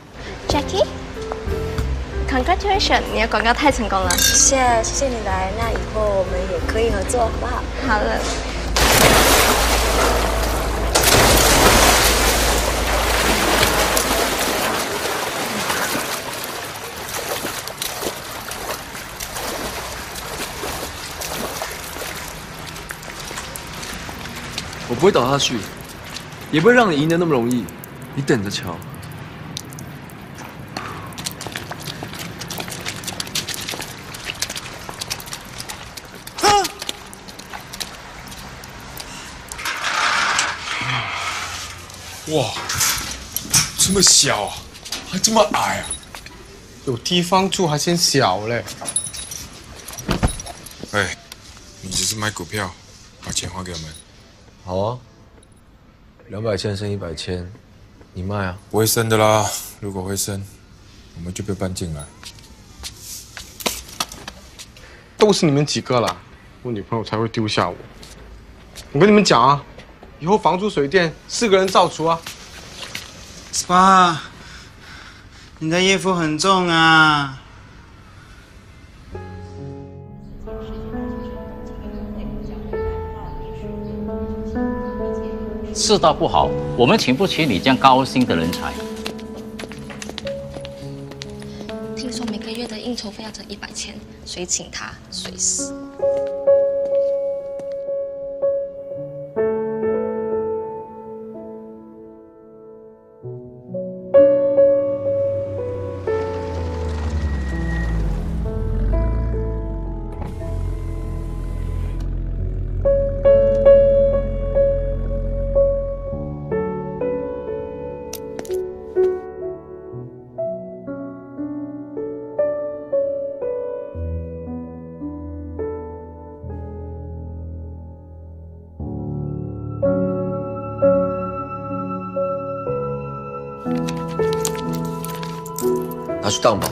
？Jackie，Congratulations， 你的广告太成功了。 谢谢，谢谢你来，那以后我们也可以合作，好不好？ 好了。 不会倒下去，也不会让你赢得那么容易。你等着瞧。 哇，这么小，还这么矮啊！ 有地方住还嫌小嘞。 哎，你只是买股票，把钱还给我们。 好啊，两百千升一百千，你卖啊？ 不会升的啦，如果会升，我们就被搬进来。 都是你们几个啦，我女朋友才会丢下我。我跟你们讲啊。 以后房租水电四个人照出啊！ 爸，你的衣服很重啊。 世道不好，我们请不起你这样高薪的人才。 听说每个月的应酬费要挣一百千，谁请他谁死。 拿去当吧。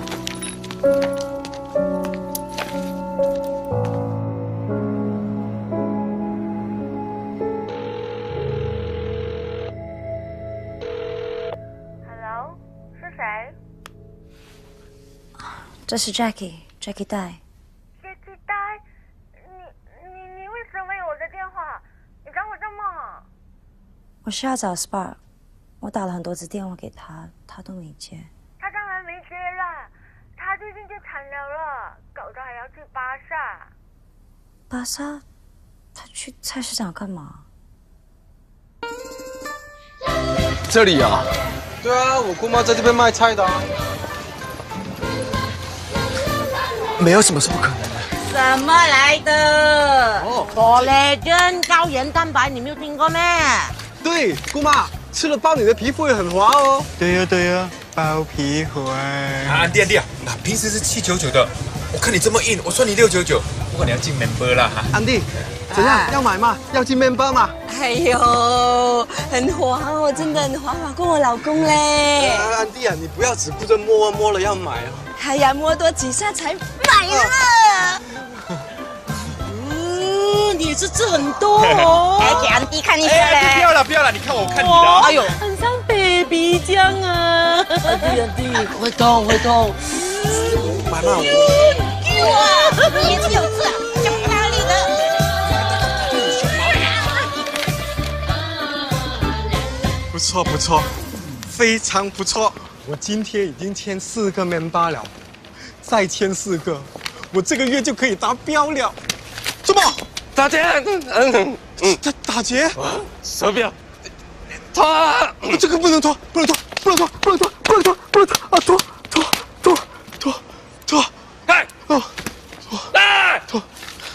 Hello， 是谁？ 这是 Jackie，Jackie 戴。 Jackie 戴，你你你为什么有我的电话？你找我干嘛？ 我是要找 Spark， 我打了很多次电话给他，他都没接。 他当然没接了，他最近就惨了了，搞得还要去巴萨。 巴萨？他去菜市场干嘛？ 这里啊？ 对啊，我姑妈在这边卖菜的、啊。 没有什么是不可能的。 什么来的？哦 ，collagen 胶原蛋白，你没有听过咩？ 对，姑妈吃了包你的皮肤也很滑哦。 对呀对呀。 包皮回啊，安迪安迪啊，那平时是七九九的，我看你这么硬，我算你六九九。不过你要进 member 啦哈。 安迪，怎样？要买吗？要进 member 吗？ 哎呦，很滑哦，真的很滑滑过我老公嘞。 啊，安迪啊，你不要只顾着摸啊，摸了要买啊。 哎呀，摸多几下才买了。嗯，你是吃很多哦。 来给安迪看一下嘞。 哎，不要了不要了，你看我看你的。 哎呦， 很像 baby 这样啊。安迪安迪，会动会动。 买嘛。 哇，你也是有刺啊，讲哪里的？ 不错不错，非常不错。我今天已经签四个 member 了，再签四个，我这个月就可以达标了。什么？ 打劫？嗯嗯，打打劫？ 手表。脱！ 这个不能脱，不能脱，不能脱，不能脱，不能脱，不能脱啊！脱脱脱脱脱！ 哎哦， 来脱！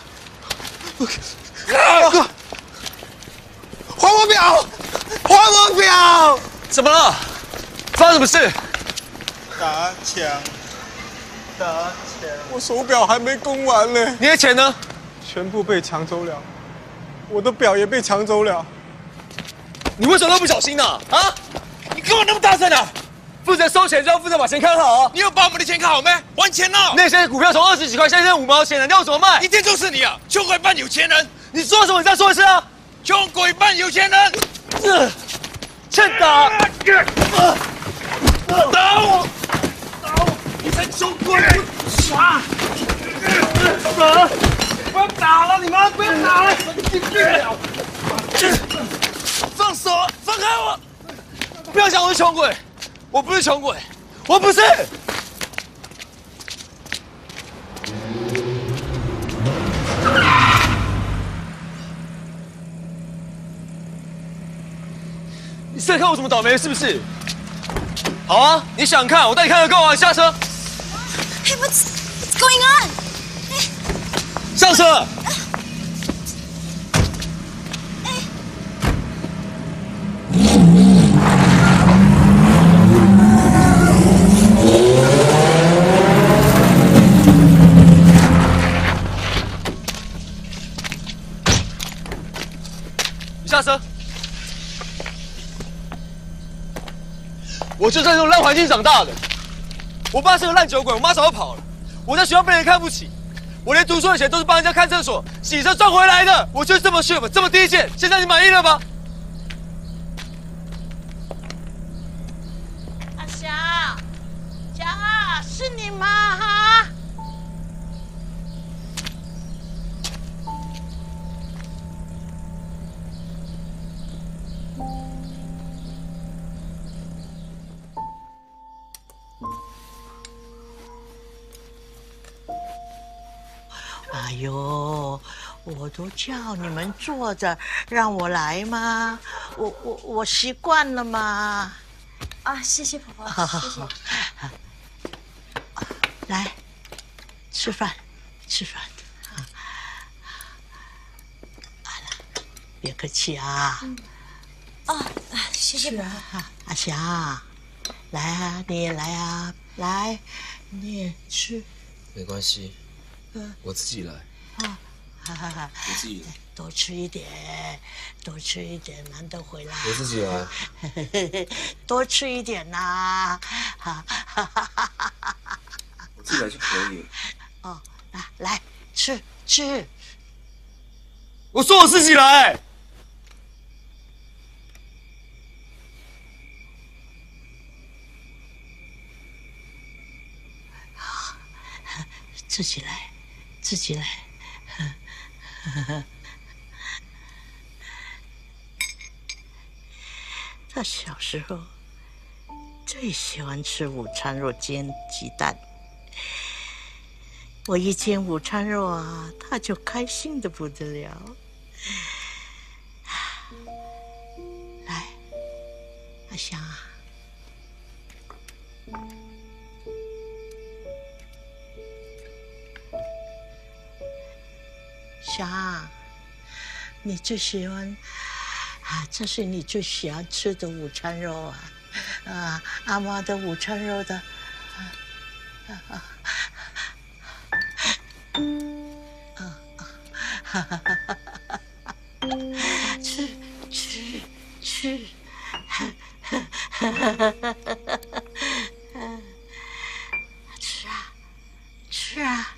哥，还我表！还我表！ 怎么了？发生什么事？ 打抢！打抢！ 我手表还没供完呢。 你的钱呢？ 全部被抢走了，我的表也被抢走了。 你为什么那么不小心呢？啊！你干嘛那么大声啊？负责收钱就要负责把钱看好啊！ 你有把我们的钱看好没？还钱了！ 那些股票从二十几块现在剩五毛钱了，你要怎么卖？ 一天就是你啊！穷鬼扮有钱人！ 你说什么？你再说一次啊！ 穷鬼扮有钱人！ 这欠打！ 打我！打我！你才穷鬼！啊！ 不要打了，你们不要打了！神经病啊！ 放手！放开我！不要想我是穷鬼，我不是穷鬼，我不是。 是在看我怎么倒霉是不是？好啊，你想看，我带你看个够啊！下车。 Hey, what's what's going on? 上车。你下车。我就在这种烂环境长大的。我爸是个烂酒鬼，我妈早就跑了。我在学校被人看不起，我连读书的钱都是帮人家看厕所、洗车赚回来的。我就是这么血本，这么低贱。现在你满意了吗？ 阿翔，翔啊，是你吗？哈？哎呦，我都叫你们坐着，让我来吗？我我我习惯了嘛。 啊，谢谢婆婆， 好好好， 谢谢。 来，吃饭，吃饭。啊，好了，别客气啊。 嗯。啊，谢谢婆婆。 阿霞，来啊，你也来啊，来，你也吃。 没关系，我自己来。 啊，哈哈哈！ 我自己来。 多吃一点，多吃一点，难得回来。 我自己来。 多吃一点呐！哈哈哈哈哈！ 我自己来就可以了。 哦，来来吃吃。 我说我自己来。 自己来，自己来。他小时候最喜欢吃午餐肉煎鸡蛋。我一煎午餐肉啊，他就开心的不得了。来，阿香啊。霞，你最喜欢啊？这是你最喜欢吃的午餐肉啊！啊，阿妈的午餐肉的，啊啊啊啊！哈哈哈哈！吃吃吃！哈哈哈哈哈！吃啊吃啊！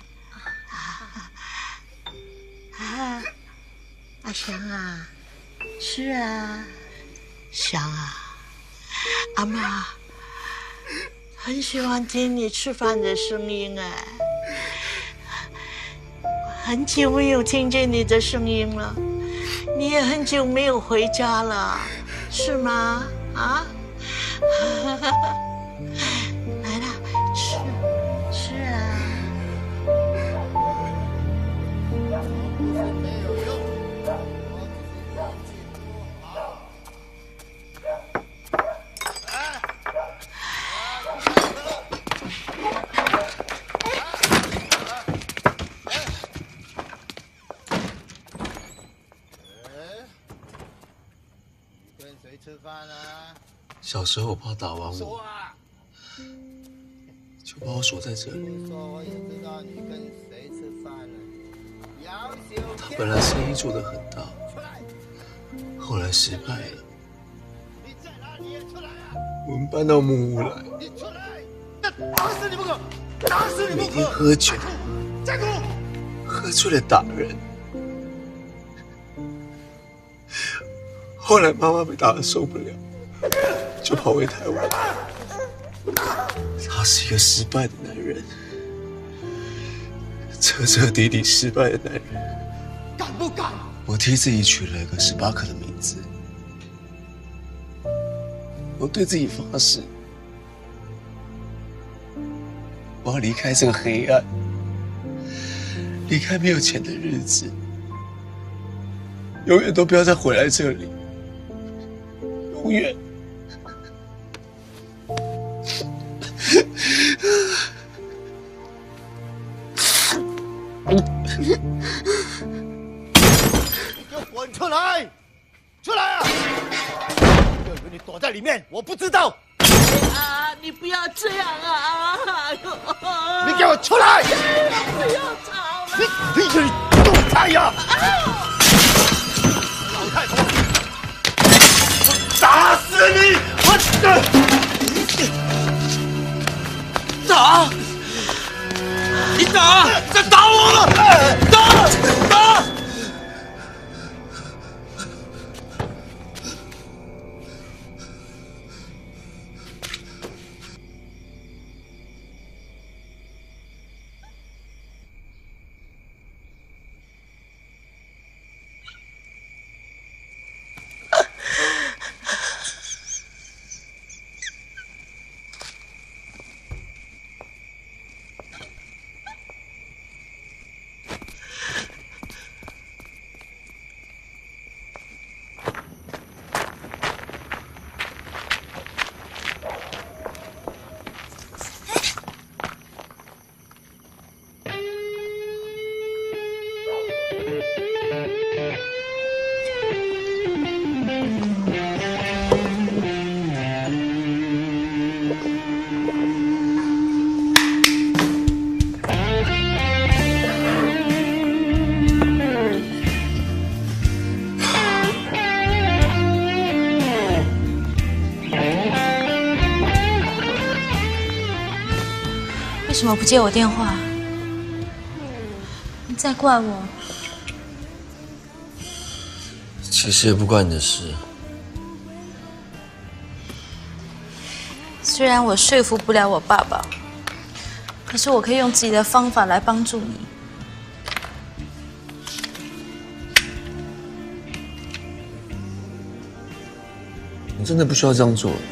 啊，阿香啊，是啊，香啊，阿妈很喜欢听你吃饭的声音哎，很久没有听见你的声音了，你也很久没有回家了，是吗？啊？来了，吃吃啊。 小时候我爸打完我，就把我锁在这里。他本来生意做得很大，后来失败了。我们搬到木屋来， 打死你不可！打死你不可！ 每天喝酒，喝醉了打人。后来妈妈被打得受不了，就跑回台湾。他是一个失败的男人，彻彻底底失败的男人。 敢不敢？ 我替自己取了一个十八克的名字，我对自己发誓，我要离开这个黑暗，离开没有钱的日子，永远都不要再回来这里。永远。 给我滚出来！出来啊！就以为你躲在里面，我不知道。 啊！你不要这样啊！ 你给我出来！ 不要吵了！ 你你你动态呀！老太婆，我打死你！我打！你打！再打我了！打！打！ 为什么不接我电话？你在怪我？ 其实也不关你的事。 虽然我说服不了我爸爸，可是我可以用自己的方法来帮助你。 你真的不需要这样做。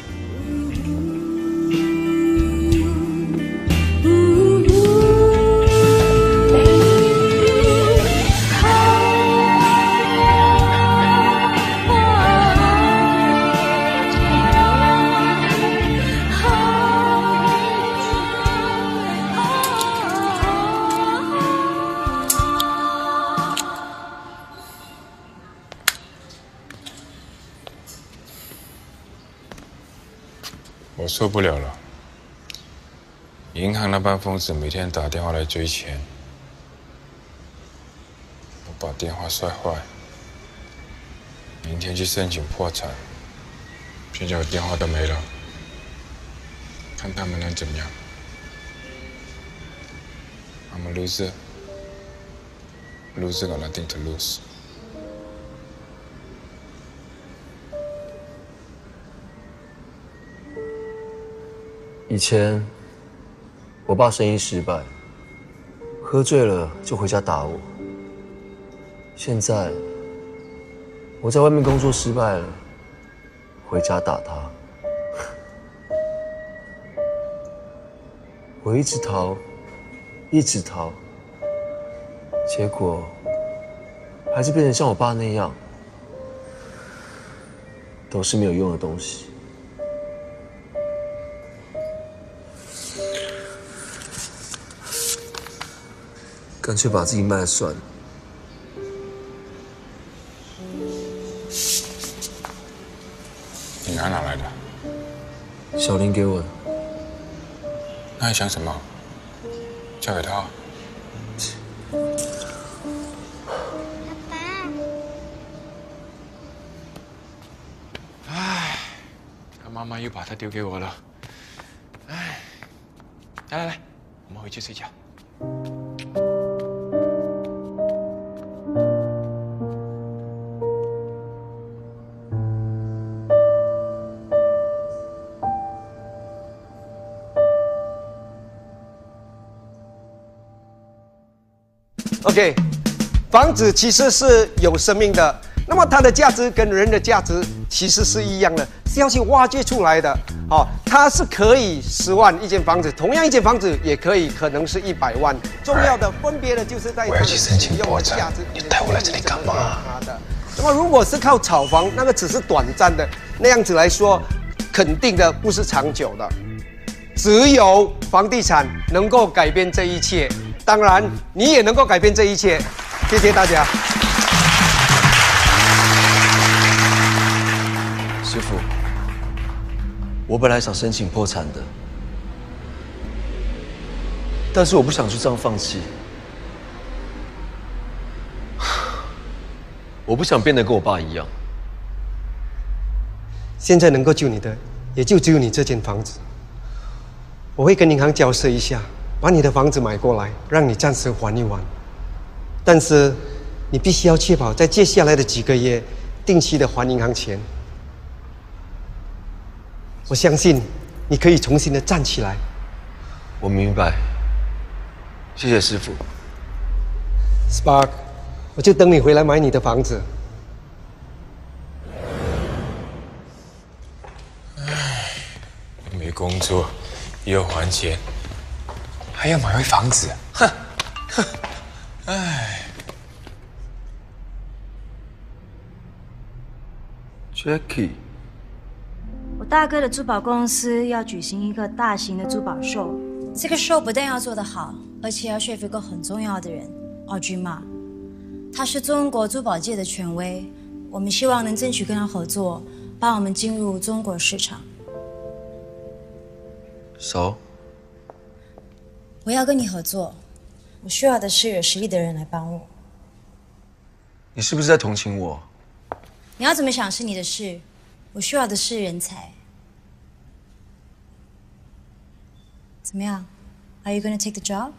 我受不了了。银行那帮疯子每天打电话来追钱，我把电话摔坏，明天去申请破产，现在我电话都没了，看他们能怎么样。I'm a loser. Loser got nothing to lose. 以前，我爸生意失败，喝醉了就回家打我。现在，我在外面工作失败了，回家打他。我一直逃，一直逃，结果还是变成像我爸那样，都是没有用的东西。干脆把自己卖了算了。 你拿哪来的？ 小林给我的。 那你想什么？交给他。唉，他妈妈又把他丢给我了。唉，来来来，我们回去睡觉。 OK， 房子其实是有生命的，那么它的价值跟人的价值其实是一样的，是要去挖掘出来的。好、哦，它是可以十万一间房子，同样一间房子也可以可能是一百万。重要的分别的就是在它的使用的价值。 你带我来这里干嘛？ 那么如果是靠炒房，那个只是短暂的，那样子来说，肯定的不是长久的。 只有房地产能够改变这一切。当然，你也能够改变这一切。谢谢大家。 师傅，我本来想申请破产的，但是我不想就这样放弃。我不想变得跟我爸一样。 现在能够救你的，也就只有你这间房子。我会跟银行交涉一下，把你的房子买过来，让你暂时还一还。但是，你必须要确保在接下来的几个月，定期的还银行钱。我相信你可以重新的站起来。 我明白，谢谢师傅。 Spark， 我就等你回来买你的房子。 没工作，又要还钱，还要买回房子，哼哼，唉。 Jackie， 我大哥的珠宝公司要举行一个大型的珠宝秀，这个秀不但要做得好，而且要说服一个很重要的人 ，Audrey Ma， 他是中国珠宝界的权威，我们希望能争取跟他合作，帮我们进入中国市场。 熟。 我要跟你合作，我需要的是有实力的人来帮我。 你是不是在同情我？ 你要怎么想是你的事，我需要的是人才。怎么样 ？Are you gonna take the job？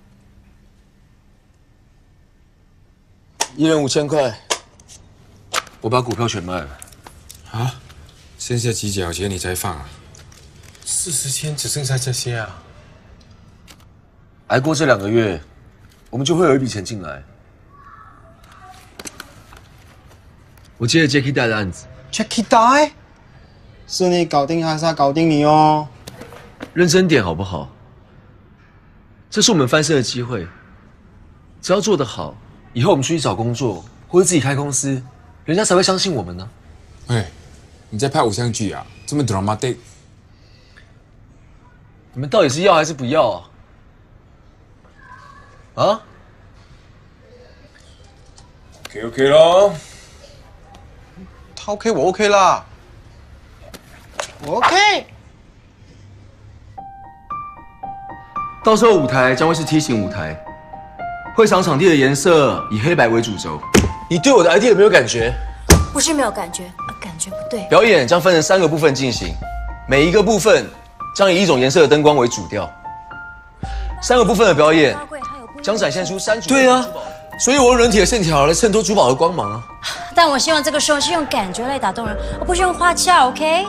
一人五千块，我把股票全卖了。 啊？剩下几角钱你才放啊？ 四十千只剩下这些啊！ 挨过这两个月，我们就会有一笔钱进来。我接了 Jackie 带的案子。 Jackie 带？是你搞定还是他搞定你哦？ 认真点好不好？这是我们翻身的机会，只要做得好，以后我们出去找工作或者自己开公司，人家才会相信我们呢。 哎，你在拍偶像剧啊？这么 dramatic？ 你们到底是要还是不要啊？啊 ？OK OK 咯， 他 OK 我 OK 啦，我 OK。 到时候舞台将会是梯形舞台，会场场地的颜色以黑白为主轴。你对我的 idea 有没有感觉？ 不是没有感觉，感觉不对。 表演将分成三个部分进行，每一个部分将以一种颜色的灯光为主调。三个部分的表演将展现出三组。对啊，所以我用人体的线条来衬托珠宝的光芒啊。 但我希望这个时候是用感觉来打动人，而不是用花俏 ，OK？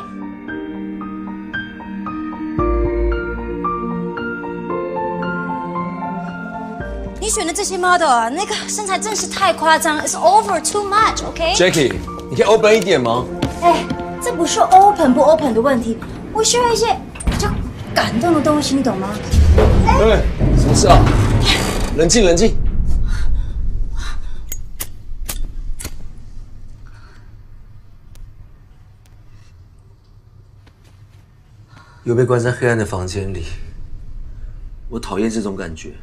你选的这些 model 啊，那个身材真是太夸张 ，It's over too much，OK？Jackie， 你可以 open 一点吗？ 哎，这不是 open 不 open 的问题，我需要一些比较感动的东西，你懂吗？ 哎，什么事啊？冷静，冷静。又被关在黑暗的房间里，我讨厌这种感觉。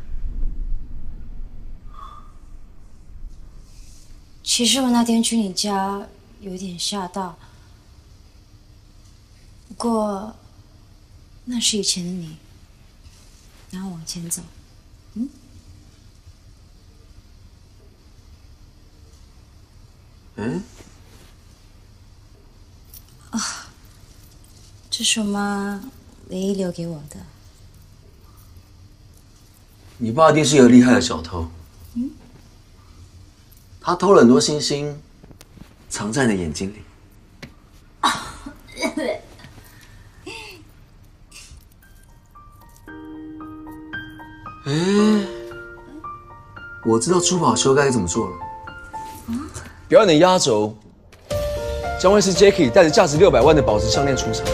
其实我那天去你家有点吓到，不过那是以前的你。然后往前走，嗯。 嗯。 啊，这是我妈唯一留给我的。 你爸一定是个厉害的小偷。嗯。他偷了很多星星，藏在你的眼睛里。哎，我知道珠宝秀该怎么做了。表演的压轴将会是 Jackie 带着价值六百万的宝石项链出场。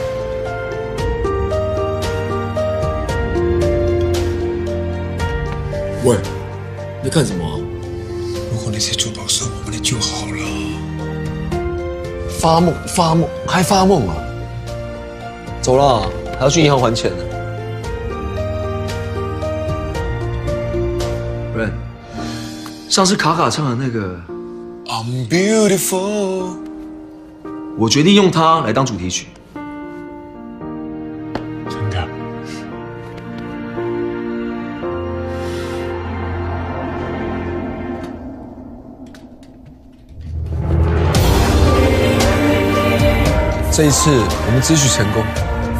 喂，你在看什么啊？ 如果那些珠宝是我们的就好了。 发梦，发梦，还发梦啊！走了，还要去银行还钱呢。 润，上次卡卡唱的那个 I'm beautiful， 我决定用它来当主题曲。 真的？ 这一次我们只许成功。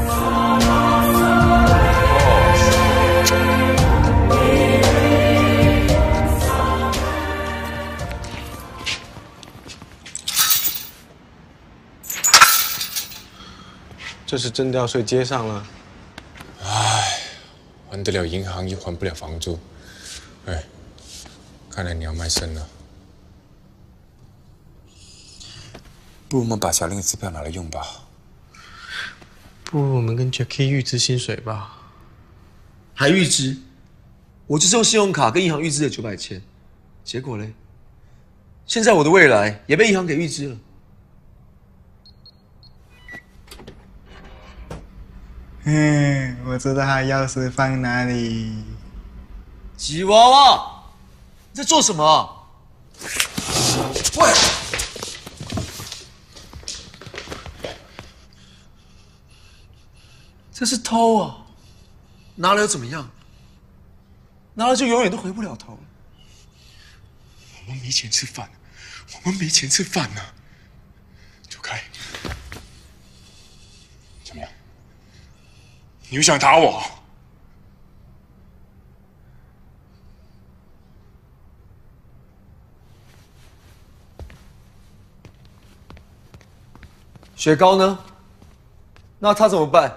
这是征调税接上了。 唉，还得了银行，又还不了房租。哎，看来你要卖身了。不如我们把小令的支票拿来用吧。 不如我们跟 Jackie 预支薪水吧。 还预支？我就是用信用卡跟银行预支的九百千，结果嘞，现在我的未来也被银行给预支了。 嗯，我知道他钥匙放哪里。 吉娃娃，你在做什么？喂！这是偷啊！拿了又怎么样？拿了就永远都回不了头了。 我们没钱吃饭，我们没钱吃饭呢。走开！怎么样？你又想打我？ 雪糕呢？那他怎么办？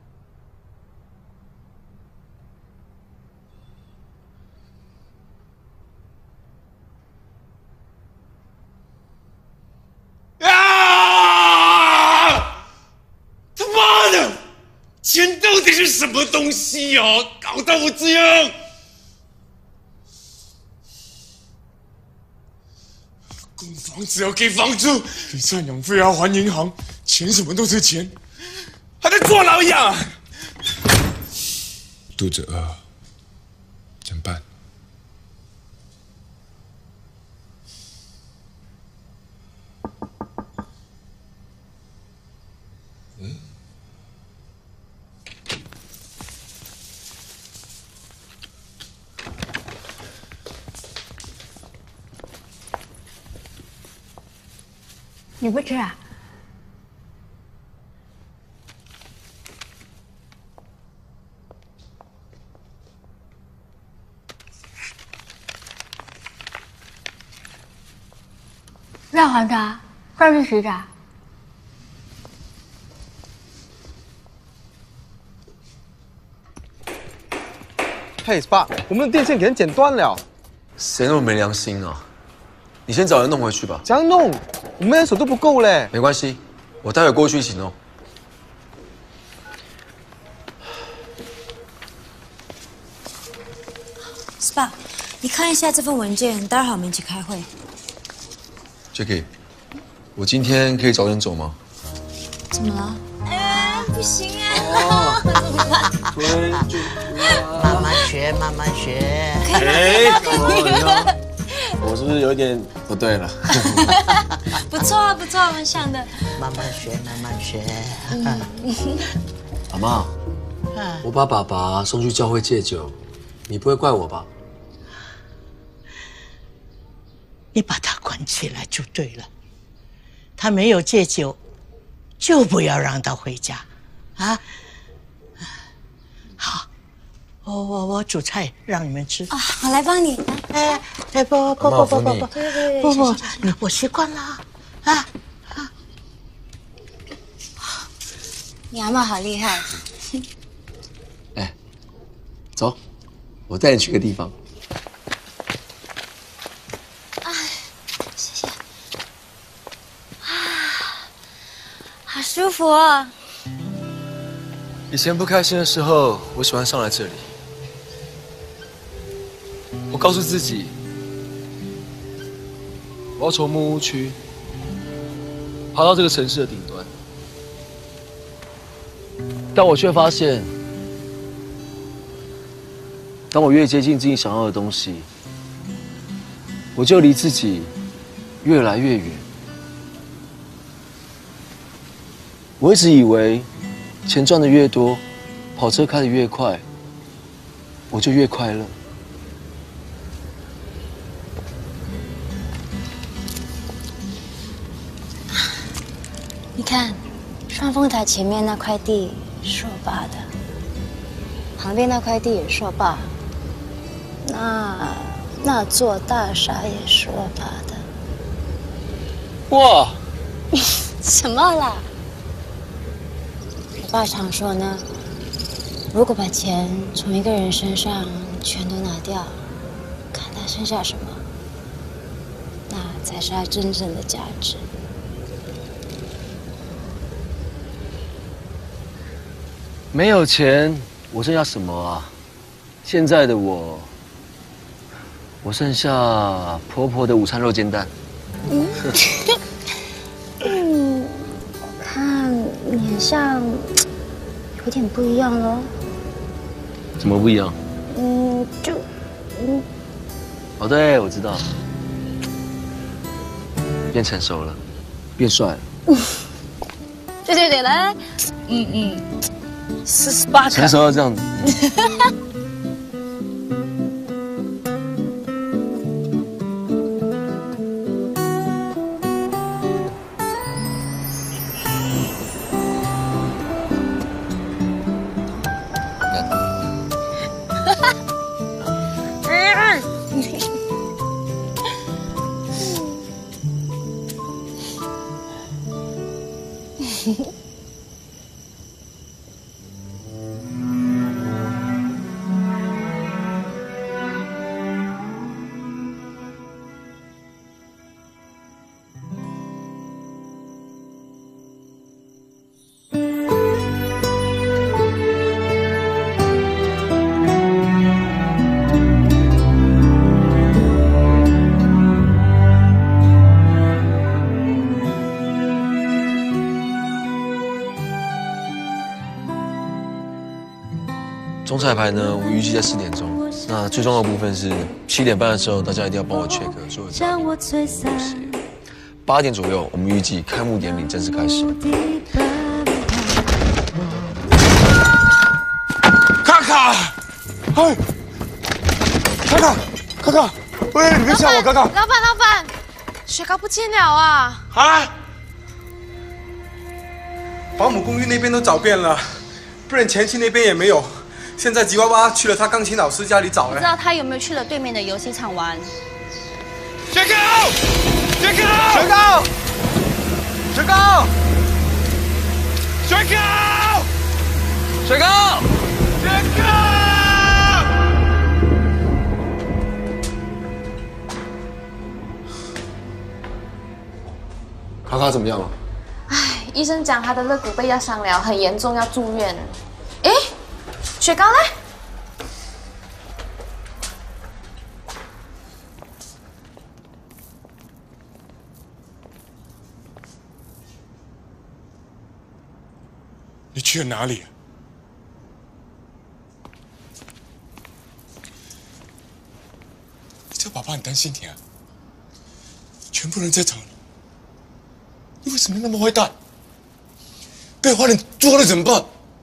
钱到底是什么东西啊？搞到我这样！供房子要给房租，给赡养费要还银行，钱什么都是钱，还在坐牢一样。肚子饿，怎么办？嗯。 你不吃啊？要还他，快去洗澡。 嘿，爸，我们的电线给人剪断了。 谁那么没良心啊？你先找人弄回去吧。 怎样弄？我们人手都不够嘞。 没关系，我待会过去一起弄。 Spa， 你看一下这份文件，待会我们一起开会。 Jackie， 我今天可以早点走吗？ 怎么了？哎，不行啊！怎么办？ 慢慢学，慢慢学。 哎，我是不是有点不对了？ 不错啊，不错，我们想的。 慢慢学，慢慢学。 阿妈，我把爸爸送去教会戒酒，你不会怪我吧？ 你把他关起来就对了。他没有戒酒，就不要让他回家，啊？好，我我我煮菜让你们吃啊，我来帮你。 哎哎不不不不不不对对对， 不不，你我习惯了啊啊！ 你阿嬷好厉害。 哎，走，我带你去个地方。 哎，谢谢。啊，好舒服哦。 以前不开心的时候，我喜欢上来这里。我告诉自己，我要从木屋区爬到这个城市的顶端，但我却发现，当我越接近自己想要的东西， 我就离自己越来越远。我一直以为钱赚的越多，跑车开得越快，我就越快乐。 你看，双峰塔前面那块地是我爸的，旁边那块地也是我爸，那那座大厦也是我爸的。 哇！ 什么啦？我爸常说呢，如果把钱从一个人身上全都拿掉，看他剩下什么，那才是他真正的价值。 没有钱，我剩下什么啊？现在的我，我剩下婆婆的午餐肉煎蛋。 嗯，嗯，我看你很像有点不一样咯。 怎么不一样？ 嗯，就嗯， 哦，对，我知道，变成熟了，变帅了。 对对对，来，嗯嗯。四十八成熟要这样子。中彩排呢，我预计在四点钟。那最重要的部分是七点半的时候，大家一定要帮我 check 所有照片。八点左右，我们预计开幕典礼正式开始。 卡卡，哎，卡卡，卡卡，喂，你别吓我，卡卡。 老板，老板，雪糕不见了啊！ 啊！保姆公寓那边都找遍了，不然前妻那边也没有。现在吉娃娃去了他钢琴老师家里找了。 不知道他有没有去了对面的游戏场玩？ 雪糕，雪糕，雪糕，雪糕，雪糕，雪糕，雪糕。 卡卡怎么样了？ 唉，医生讲他的肋骨被压伤了，很严重，要住院。哎。雪糕呢？ 你去了哪里？你知道爸爸很担心你啊！全部人在找你，你为什么那么坏蛋？被坏人捉了怎么办？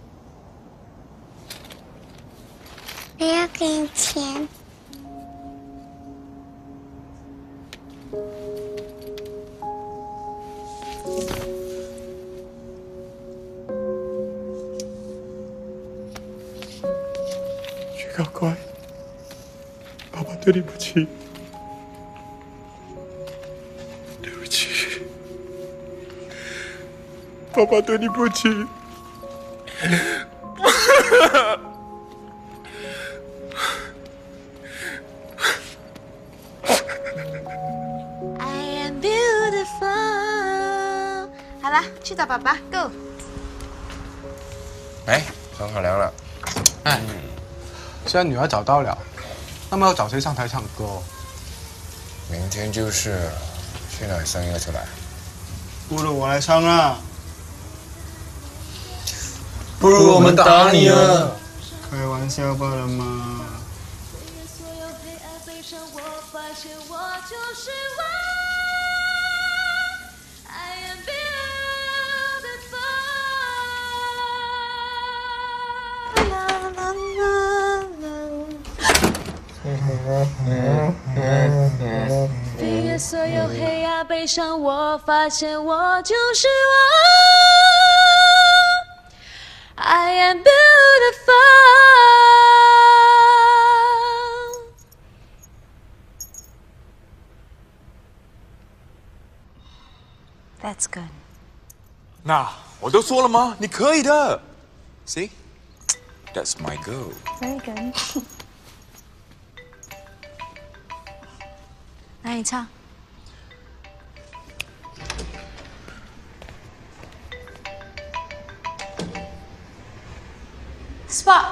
我要给你钱。 雪糕乖，爸爸对你不起，对不起，爸爸对你不起。 去找爸爸 ，Go。 哎，床好凉了。 哎，现在女儿找到了，那么要找谁上台唱歌？ 明天就是，去哪里上乐出来？ 不如我来唱啊！ 不如我们打你啊！ 开玩笑罢了嘛。 悲伤，我发现我就是我。I am beautiful。啦啦啦啦。飞越所有黑暗悲伤，我发现我就是我。I am beautiful。 That's good。 那我都说了吗？你可以的。See, that's my girl。 Very good。来，你唱。Spark。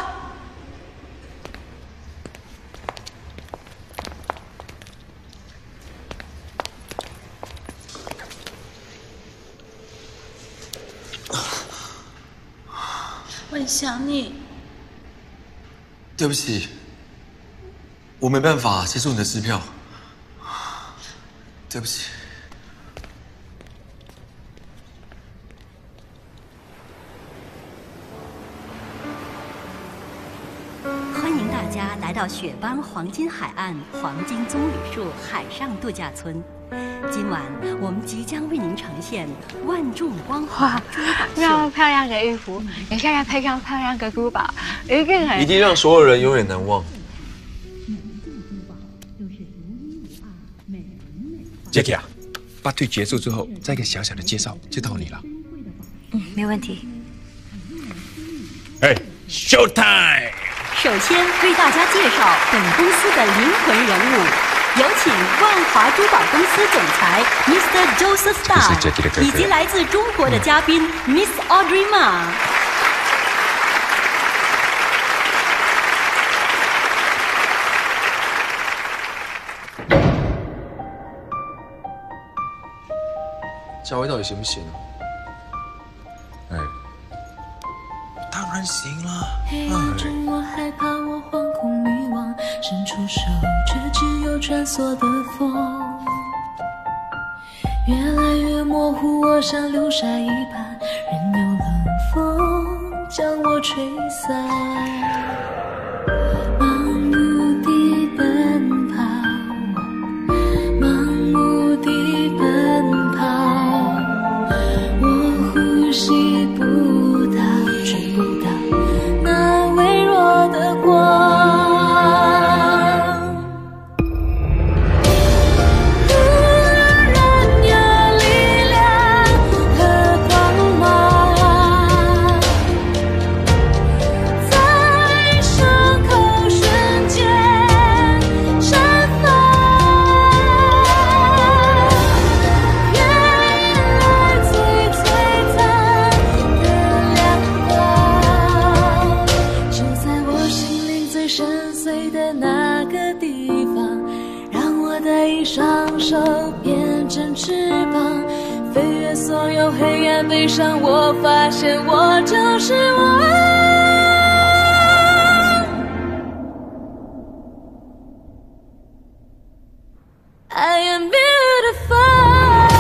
我很想你。 对不起，我没办法接受你的支票。对不起。 欢迎大家来到雪邦黄金海岸黄金棕榈树海上度假村。今晚我们即将为您呈现万众光华珠宝秀。 那么漂亮的衣服，你现在配上漂亮的珠宝，一定很一定让所有人永远难忘。 Jackie 啊，八队结束之后，再一个小小的介绍就到你了。 嗯，没问题。 哎 ，Show time！ 首先为大家介绍本公司的灵魂人物，有请万华珠宝公司总裁 Mister Joseph Star， 以及来自中国的嘉宾 Miss Audrey Ma。 嘉威到底行不行？ 哎，当然行了。 黑暗中我害怕，我惶恐迷惘，伸出手却只有穿梭的风。越来越模糊，我像流沙一般，任由冷风将我吹散。盲目地奔跑，盲目地奔跑。 呼吸不到，追不到那微弱的光。忽然有力量和光芒，在伤口瞬间绽放。原来最璀璨。 深邃的那个地方，让我的一双手变成翅膀，飞越所有黑暗悲伤。我发现我就是我。I am beautiful。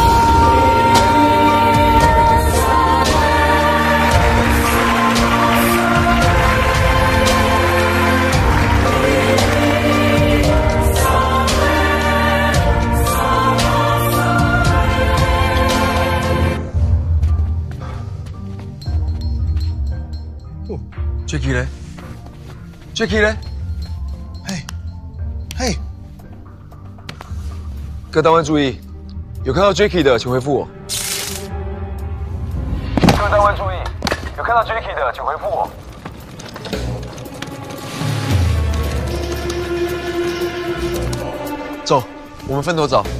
Jackie 嘞 ？Jackie 嘞？ 嘿，嘿， 各单位注意，有看到 Jackie 的，请回复我。各单位注意，有看到 Jackie 的，请回复我。走，我们分头找。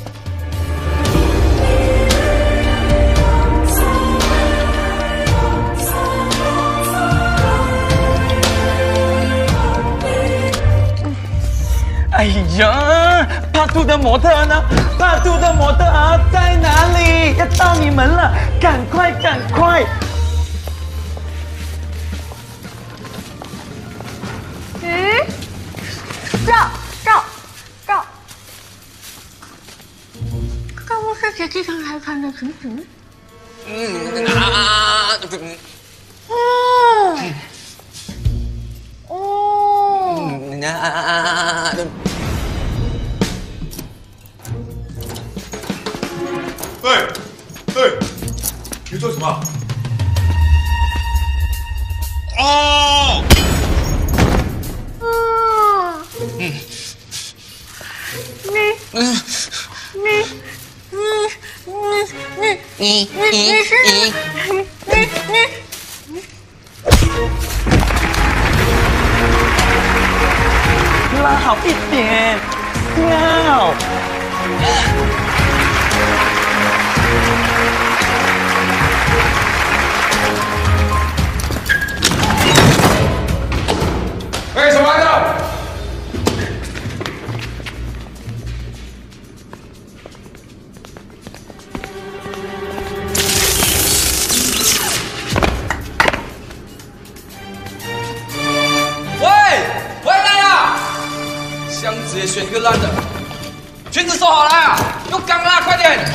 哎呀，帕杜的模特呢？帕杜的模特啊，在哪里？要到你们了，赶快赶快！ 嗯，赵赵在地上还穿着裙子。 嗯啊！ 哦哦。 嗯啊！ 喂喂，你做什么？哦。 哦。 嗯。 你嗯。 你你你你你你是你你你。 拉好一点，喵。 喂，什么来着？ 喂，回来呀！箱子也选一个烂的，裙子收好了啊，用钢拉，快点！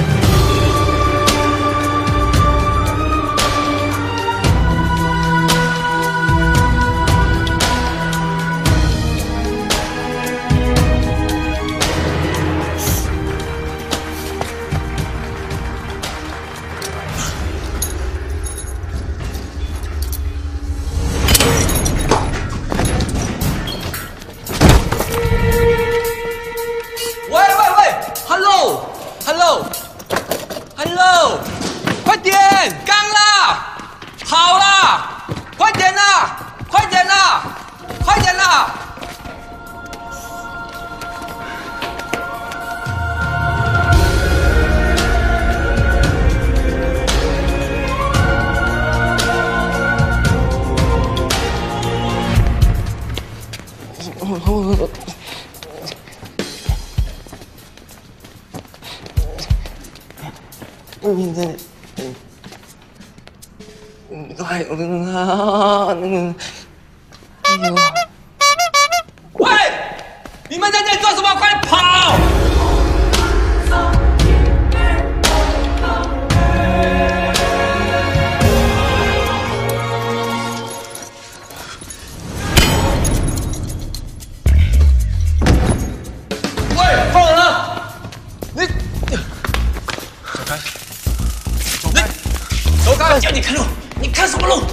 喂喂喂 ，Hello Hello Hello， 快点，刚啦，好啦，快点啦，快点啦，快点啦！嗯，真的，嗯，嗯，快，嗯啊，那个，哎呦，喂，你们在这里做什么？快跑！喂，放人了！你。走开！叫你看路，你看什么路？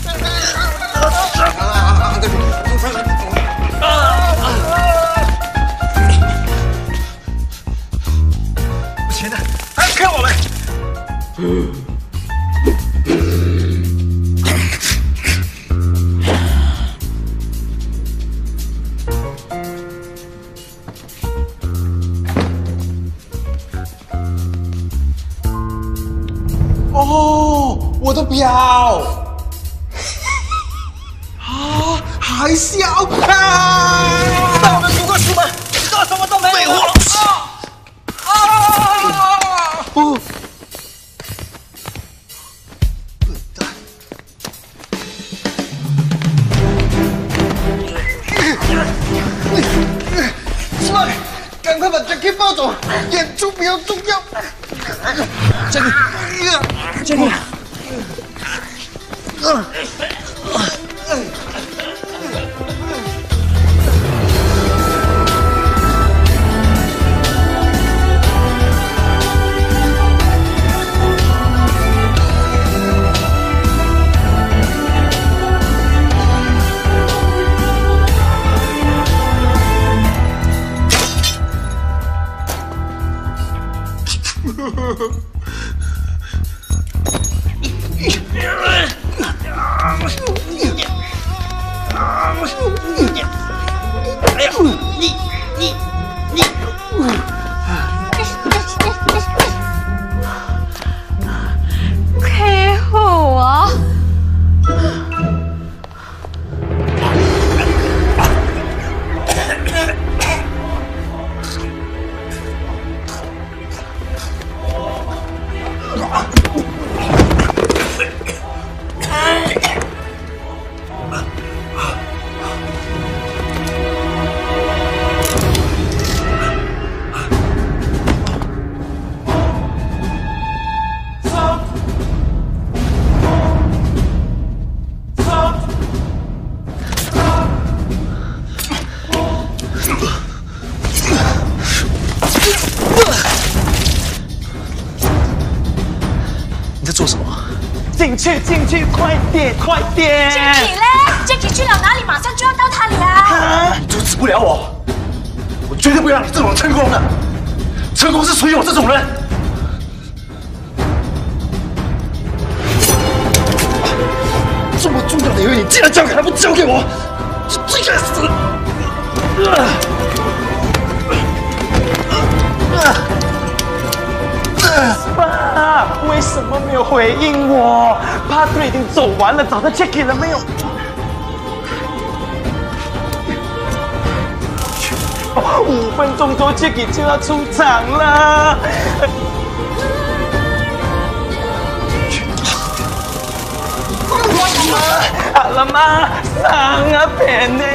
不行的，还要看我们。 哦，我的表啊，还是要看。 那我们不过出门，做什么都没有。废话了。啊啊！ 不，出来，赶快把 Jackie 抱走，演出比较重要。Jackie。Jackie， 哎呀，你你你！ 欺負我！ 进去进去，快点快点 ！Jackie 嘞 ？Jackie 去了哪里？马上就要到他了。啊！ 你阻止不了我，我绝对不会让你这种人成功的。成功是属于我这种人。这么重要的约，你竟然交给他，不交给我，这最该死！ 爸，为什么没有回应我？帕特已经走完了，找到 Jackie 了没有？哦，五分钟后 Jackie 就要出场了。阿拉妈，上啊片呢？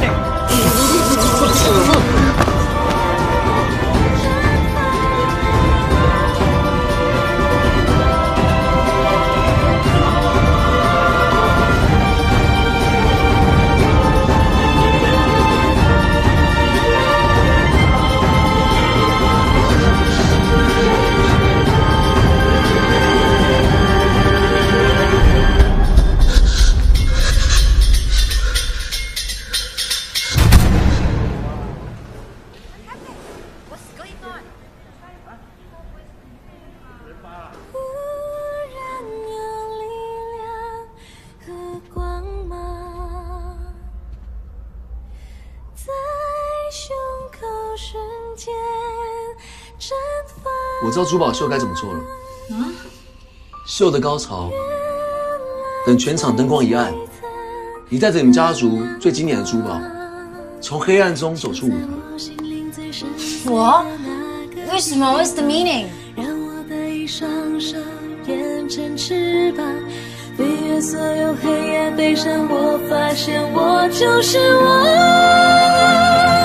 我知道珠宝秀该怎么做了。嗯，秀的高潮，等全场灯光一暗，你带着你们家族最经典的珠宝，从黑暗中走出舞台。 我？为什么 ？What's the meaning？ 让我的一双手变成翅膀，飞越所有黑夜悲伤，我发现我就是我。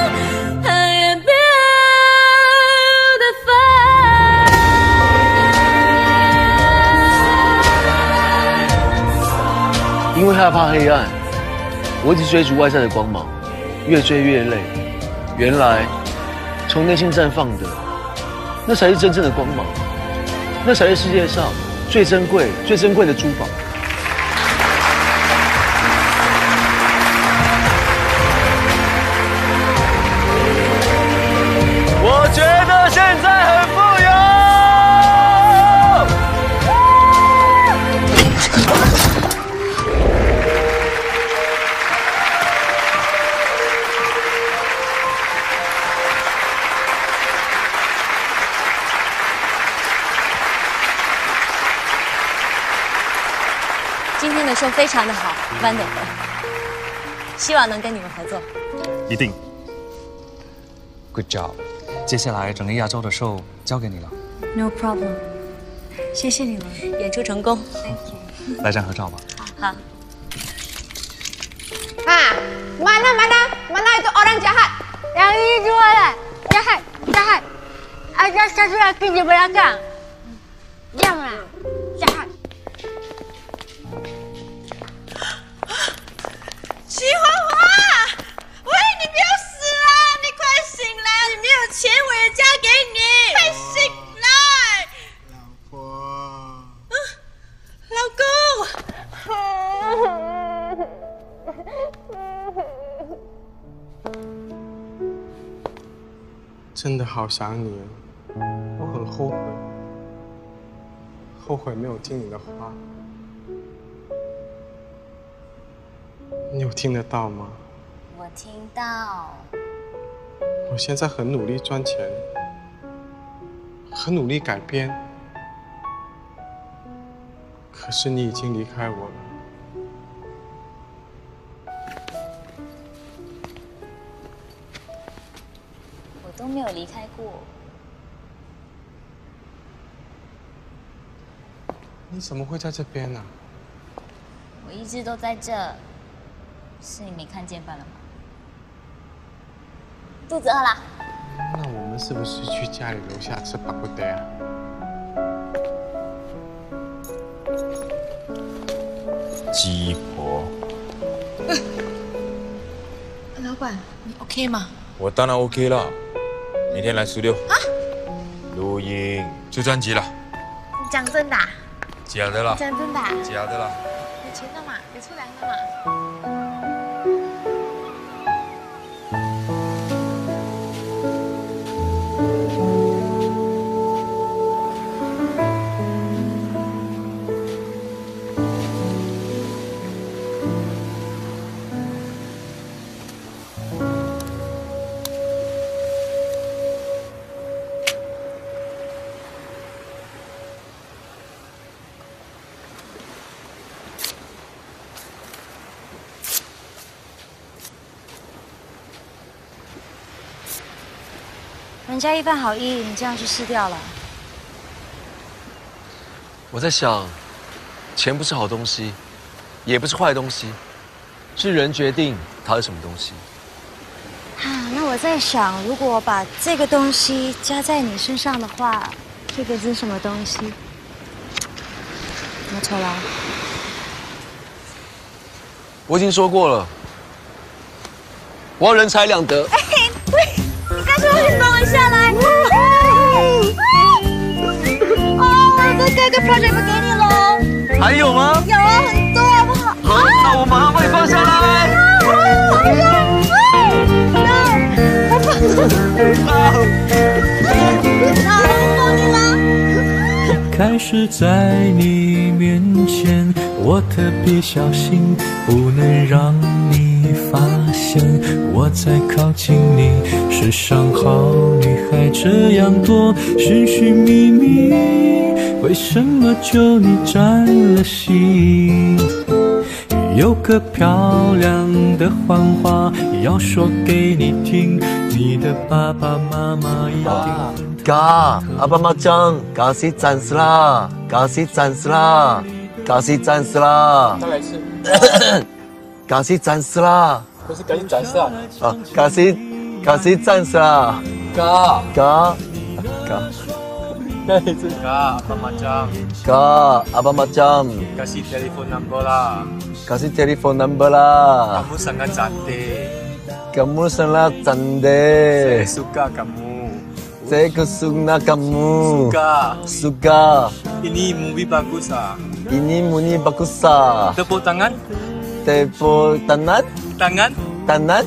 因为害怕黑暗，我一直追逐外在的光芒，越追越累。原来，从内心绽放的，那才是真正的光芒，那才是世界上最珍贵、最珍贵的珠宝。我觉得现在很富有。 今天的秀非常的好 ，wonderful， 希望能跟你们合作。 一定。Good job。接下来整个亚洲的秀交给你了。 No problem。谢谢你们，演出成功。Thank you。 来张合照吧。 好。 Ah, mana mana mana itu orang jahat? Yang ini jualan. Jahat, jahat. Ada satu lagi di belakang. Diamlah, jahat. 齐花花，喂，你不要死啊！你快醒来！你没有钱，我也嫁给你。快醒来！老婆，嗯，老公。 真的好想你，我很后悔，后悔没有听你的话。你有听得到吗？ 我听到。 我现在很努力赚钱，很努力改变，可是你已经离开我了。 我都没有离开过。 你怎么会在这边呢？ 我一直都在这。是你没看见罢了吗？肚子饿了。 那我们是不是去家里楼下吃巴布袋啊？ 鸡婆。 老板，你 OK 吗？ 我当然 OK 了。明天来十六。啊？录音，出专辑了。 你讲真的、啊？ 假的啦， 真的啊？ 假的啦。 有钱的嘛，有出粮的嘛。 人家一番好意，你这样就失掉了。 我在想，钱不是好东西，也不是坏东西，是人决定它是什么东西。 啊，那我在想，如果我把这个东西加在你身上的话，会变成什么东西？拿出来。 我已经说过了，我要人财两得。 哎，对，你该说运动一下来。哦，我的这个 project 不给你喽。 还有吗？ 有啊，很多，好不好？ 好，那我马上帮你放下来。 哎呀，我放开始在你面前，我特别小心，不能让你发现我在靠近你。世上好女孩这样多，寻寻觅觅，为什么就你占了心？有个漂亮的谎话要说给你听，你的爸爸妈妈一定。 Kak, apa macam? Kasih chance lah, kasih chance lah, kasih chance lah. 再来一次。 kasih chance lah. 不是赶紧展示啊。 啊 kasih kasih chance lah. Kak, Kak, Kak. 再来一次。 Kak, apa macam? Kak, apa macam? Kasih telefon number lah. Kasih telefon number lah. Kamu sangat cantik. Kamu sangat cantik. Saya suka kamu. Saya suka kamu. Suka. Suka. Ini movie bagus ah. Ini movie bagus ah. Tepuk tangan. Tepuk tangan. Tangan. Tangan.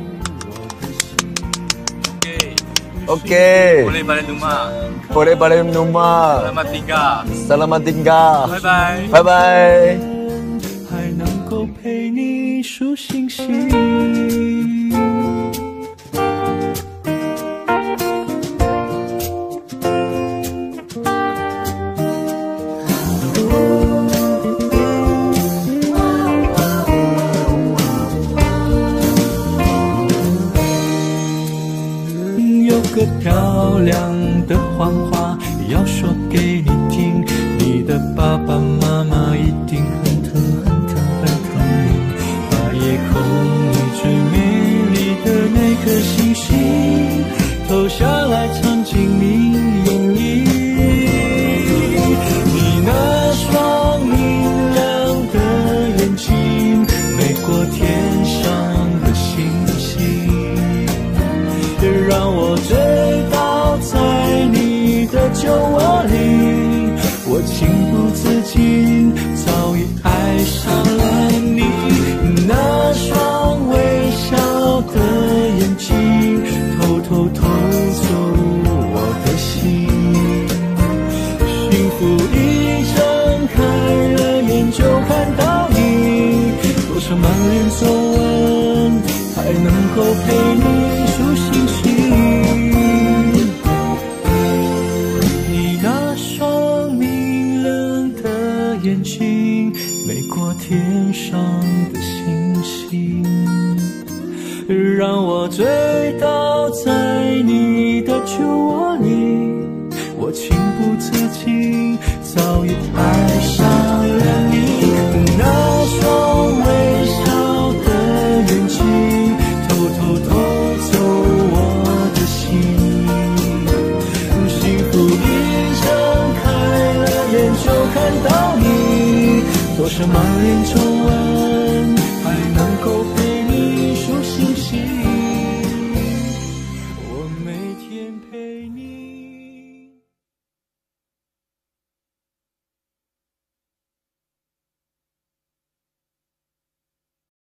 Okey. Okey. Boleh balik rumah. Boleh balik rumah. Selamat tinggal. Selamat tinggal. Bye bye. Bye bye. 还能够陪你数星星。有个漂亮的谎话要说给你听，你的爸爸妈妈一定很疼很疼很疼你。把夜空里最美丽的那颗星星投下来，藏进你眼里。你那双明亮的眼睛，美过天上的星星，让我醉倒在你的酒窝里，我情不自禁，早已爱上了你。那双微笑的眼睛，偷偷偷走我的心。幸福一睁开了眼就看到你，多少满脸皱纹，还能够陪你数星星。你那双明亮的眼睛，美过天上的星星，让我醉倒在你的酒窝里，我情不自禁，早已爱上了你。那双微笑的眼睛，偷偷偷走我的心。幸福一睁开了眼就看到你，多少满脸皱纹，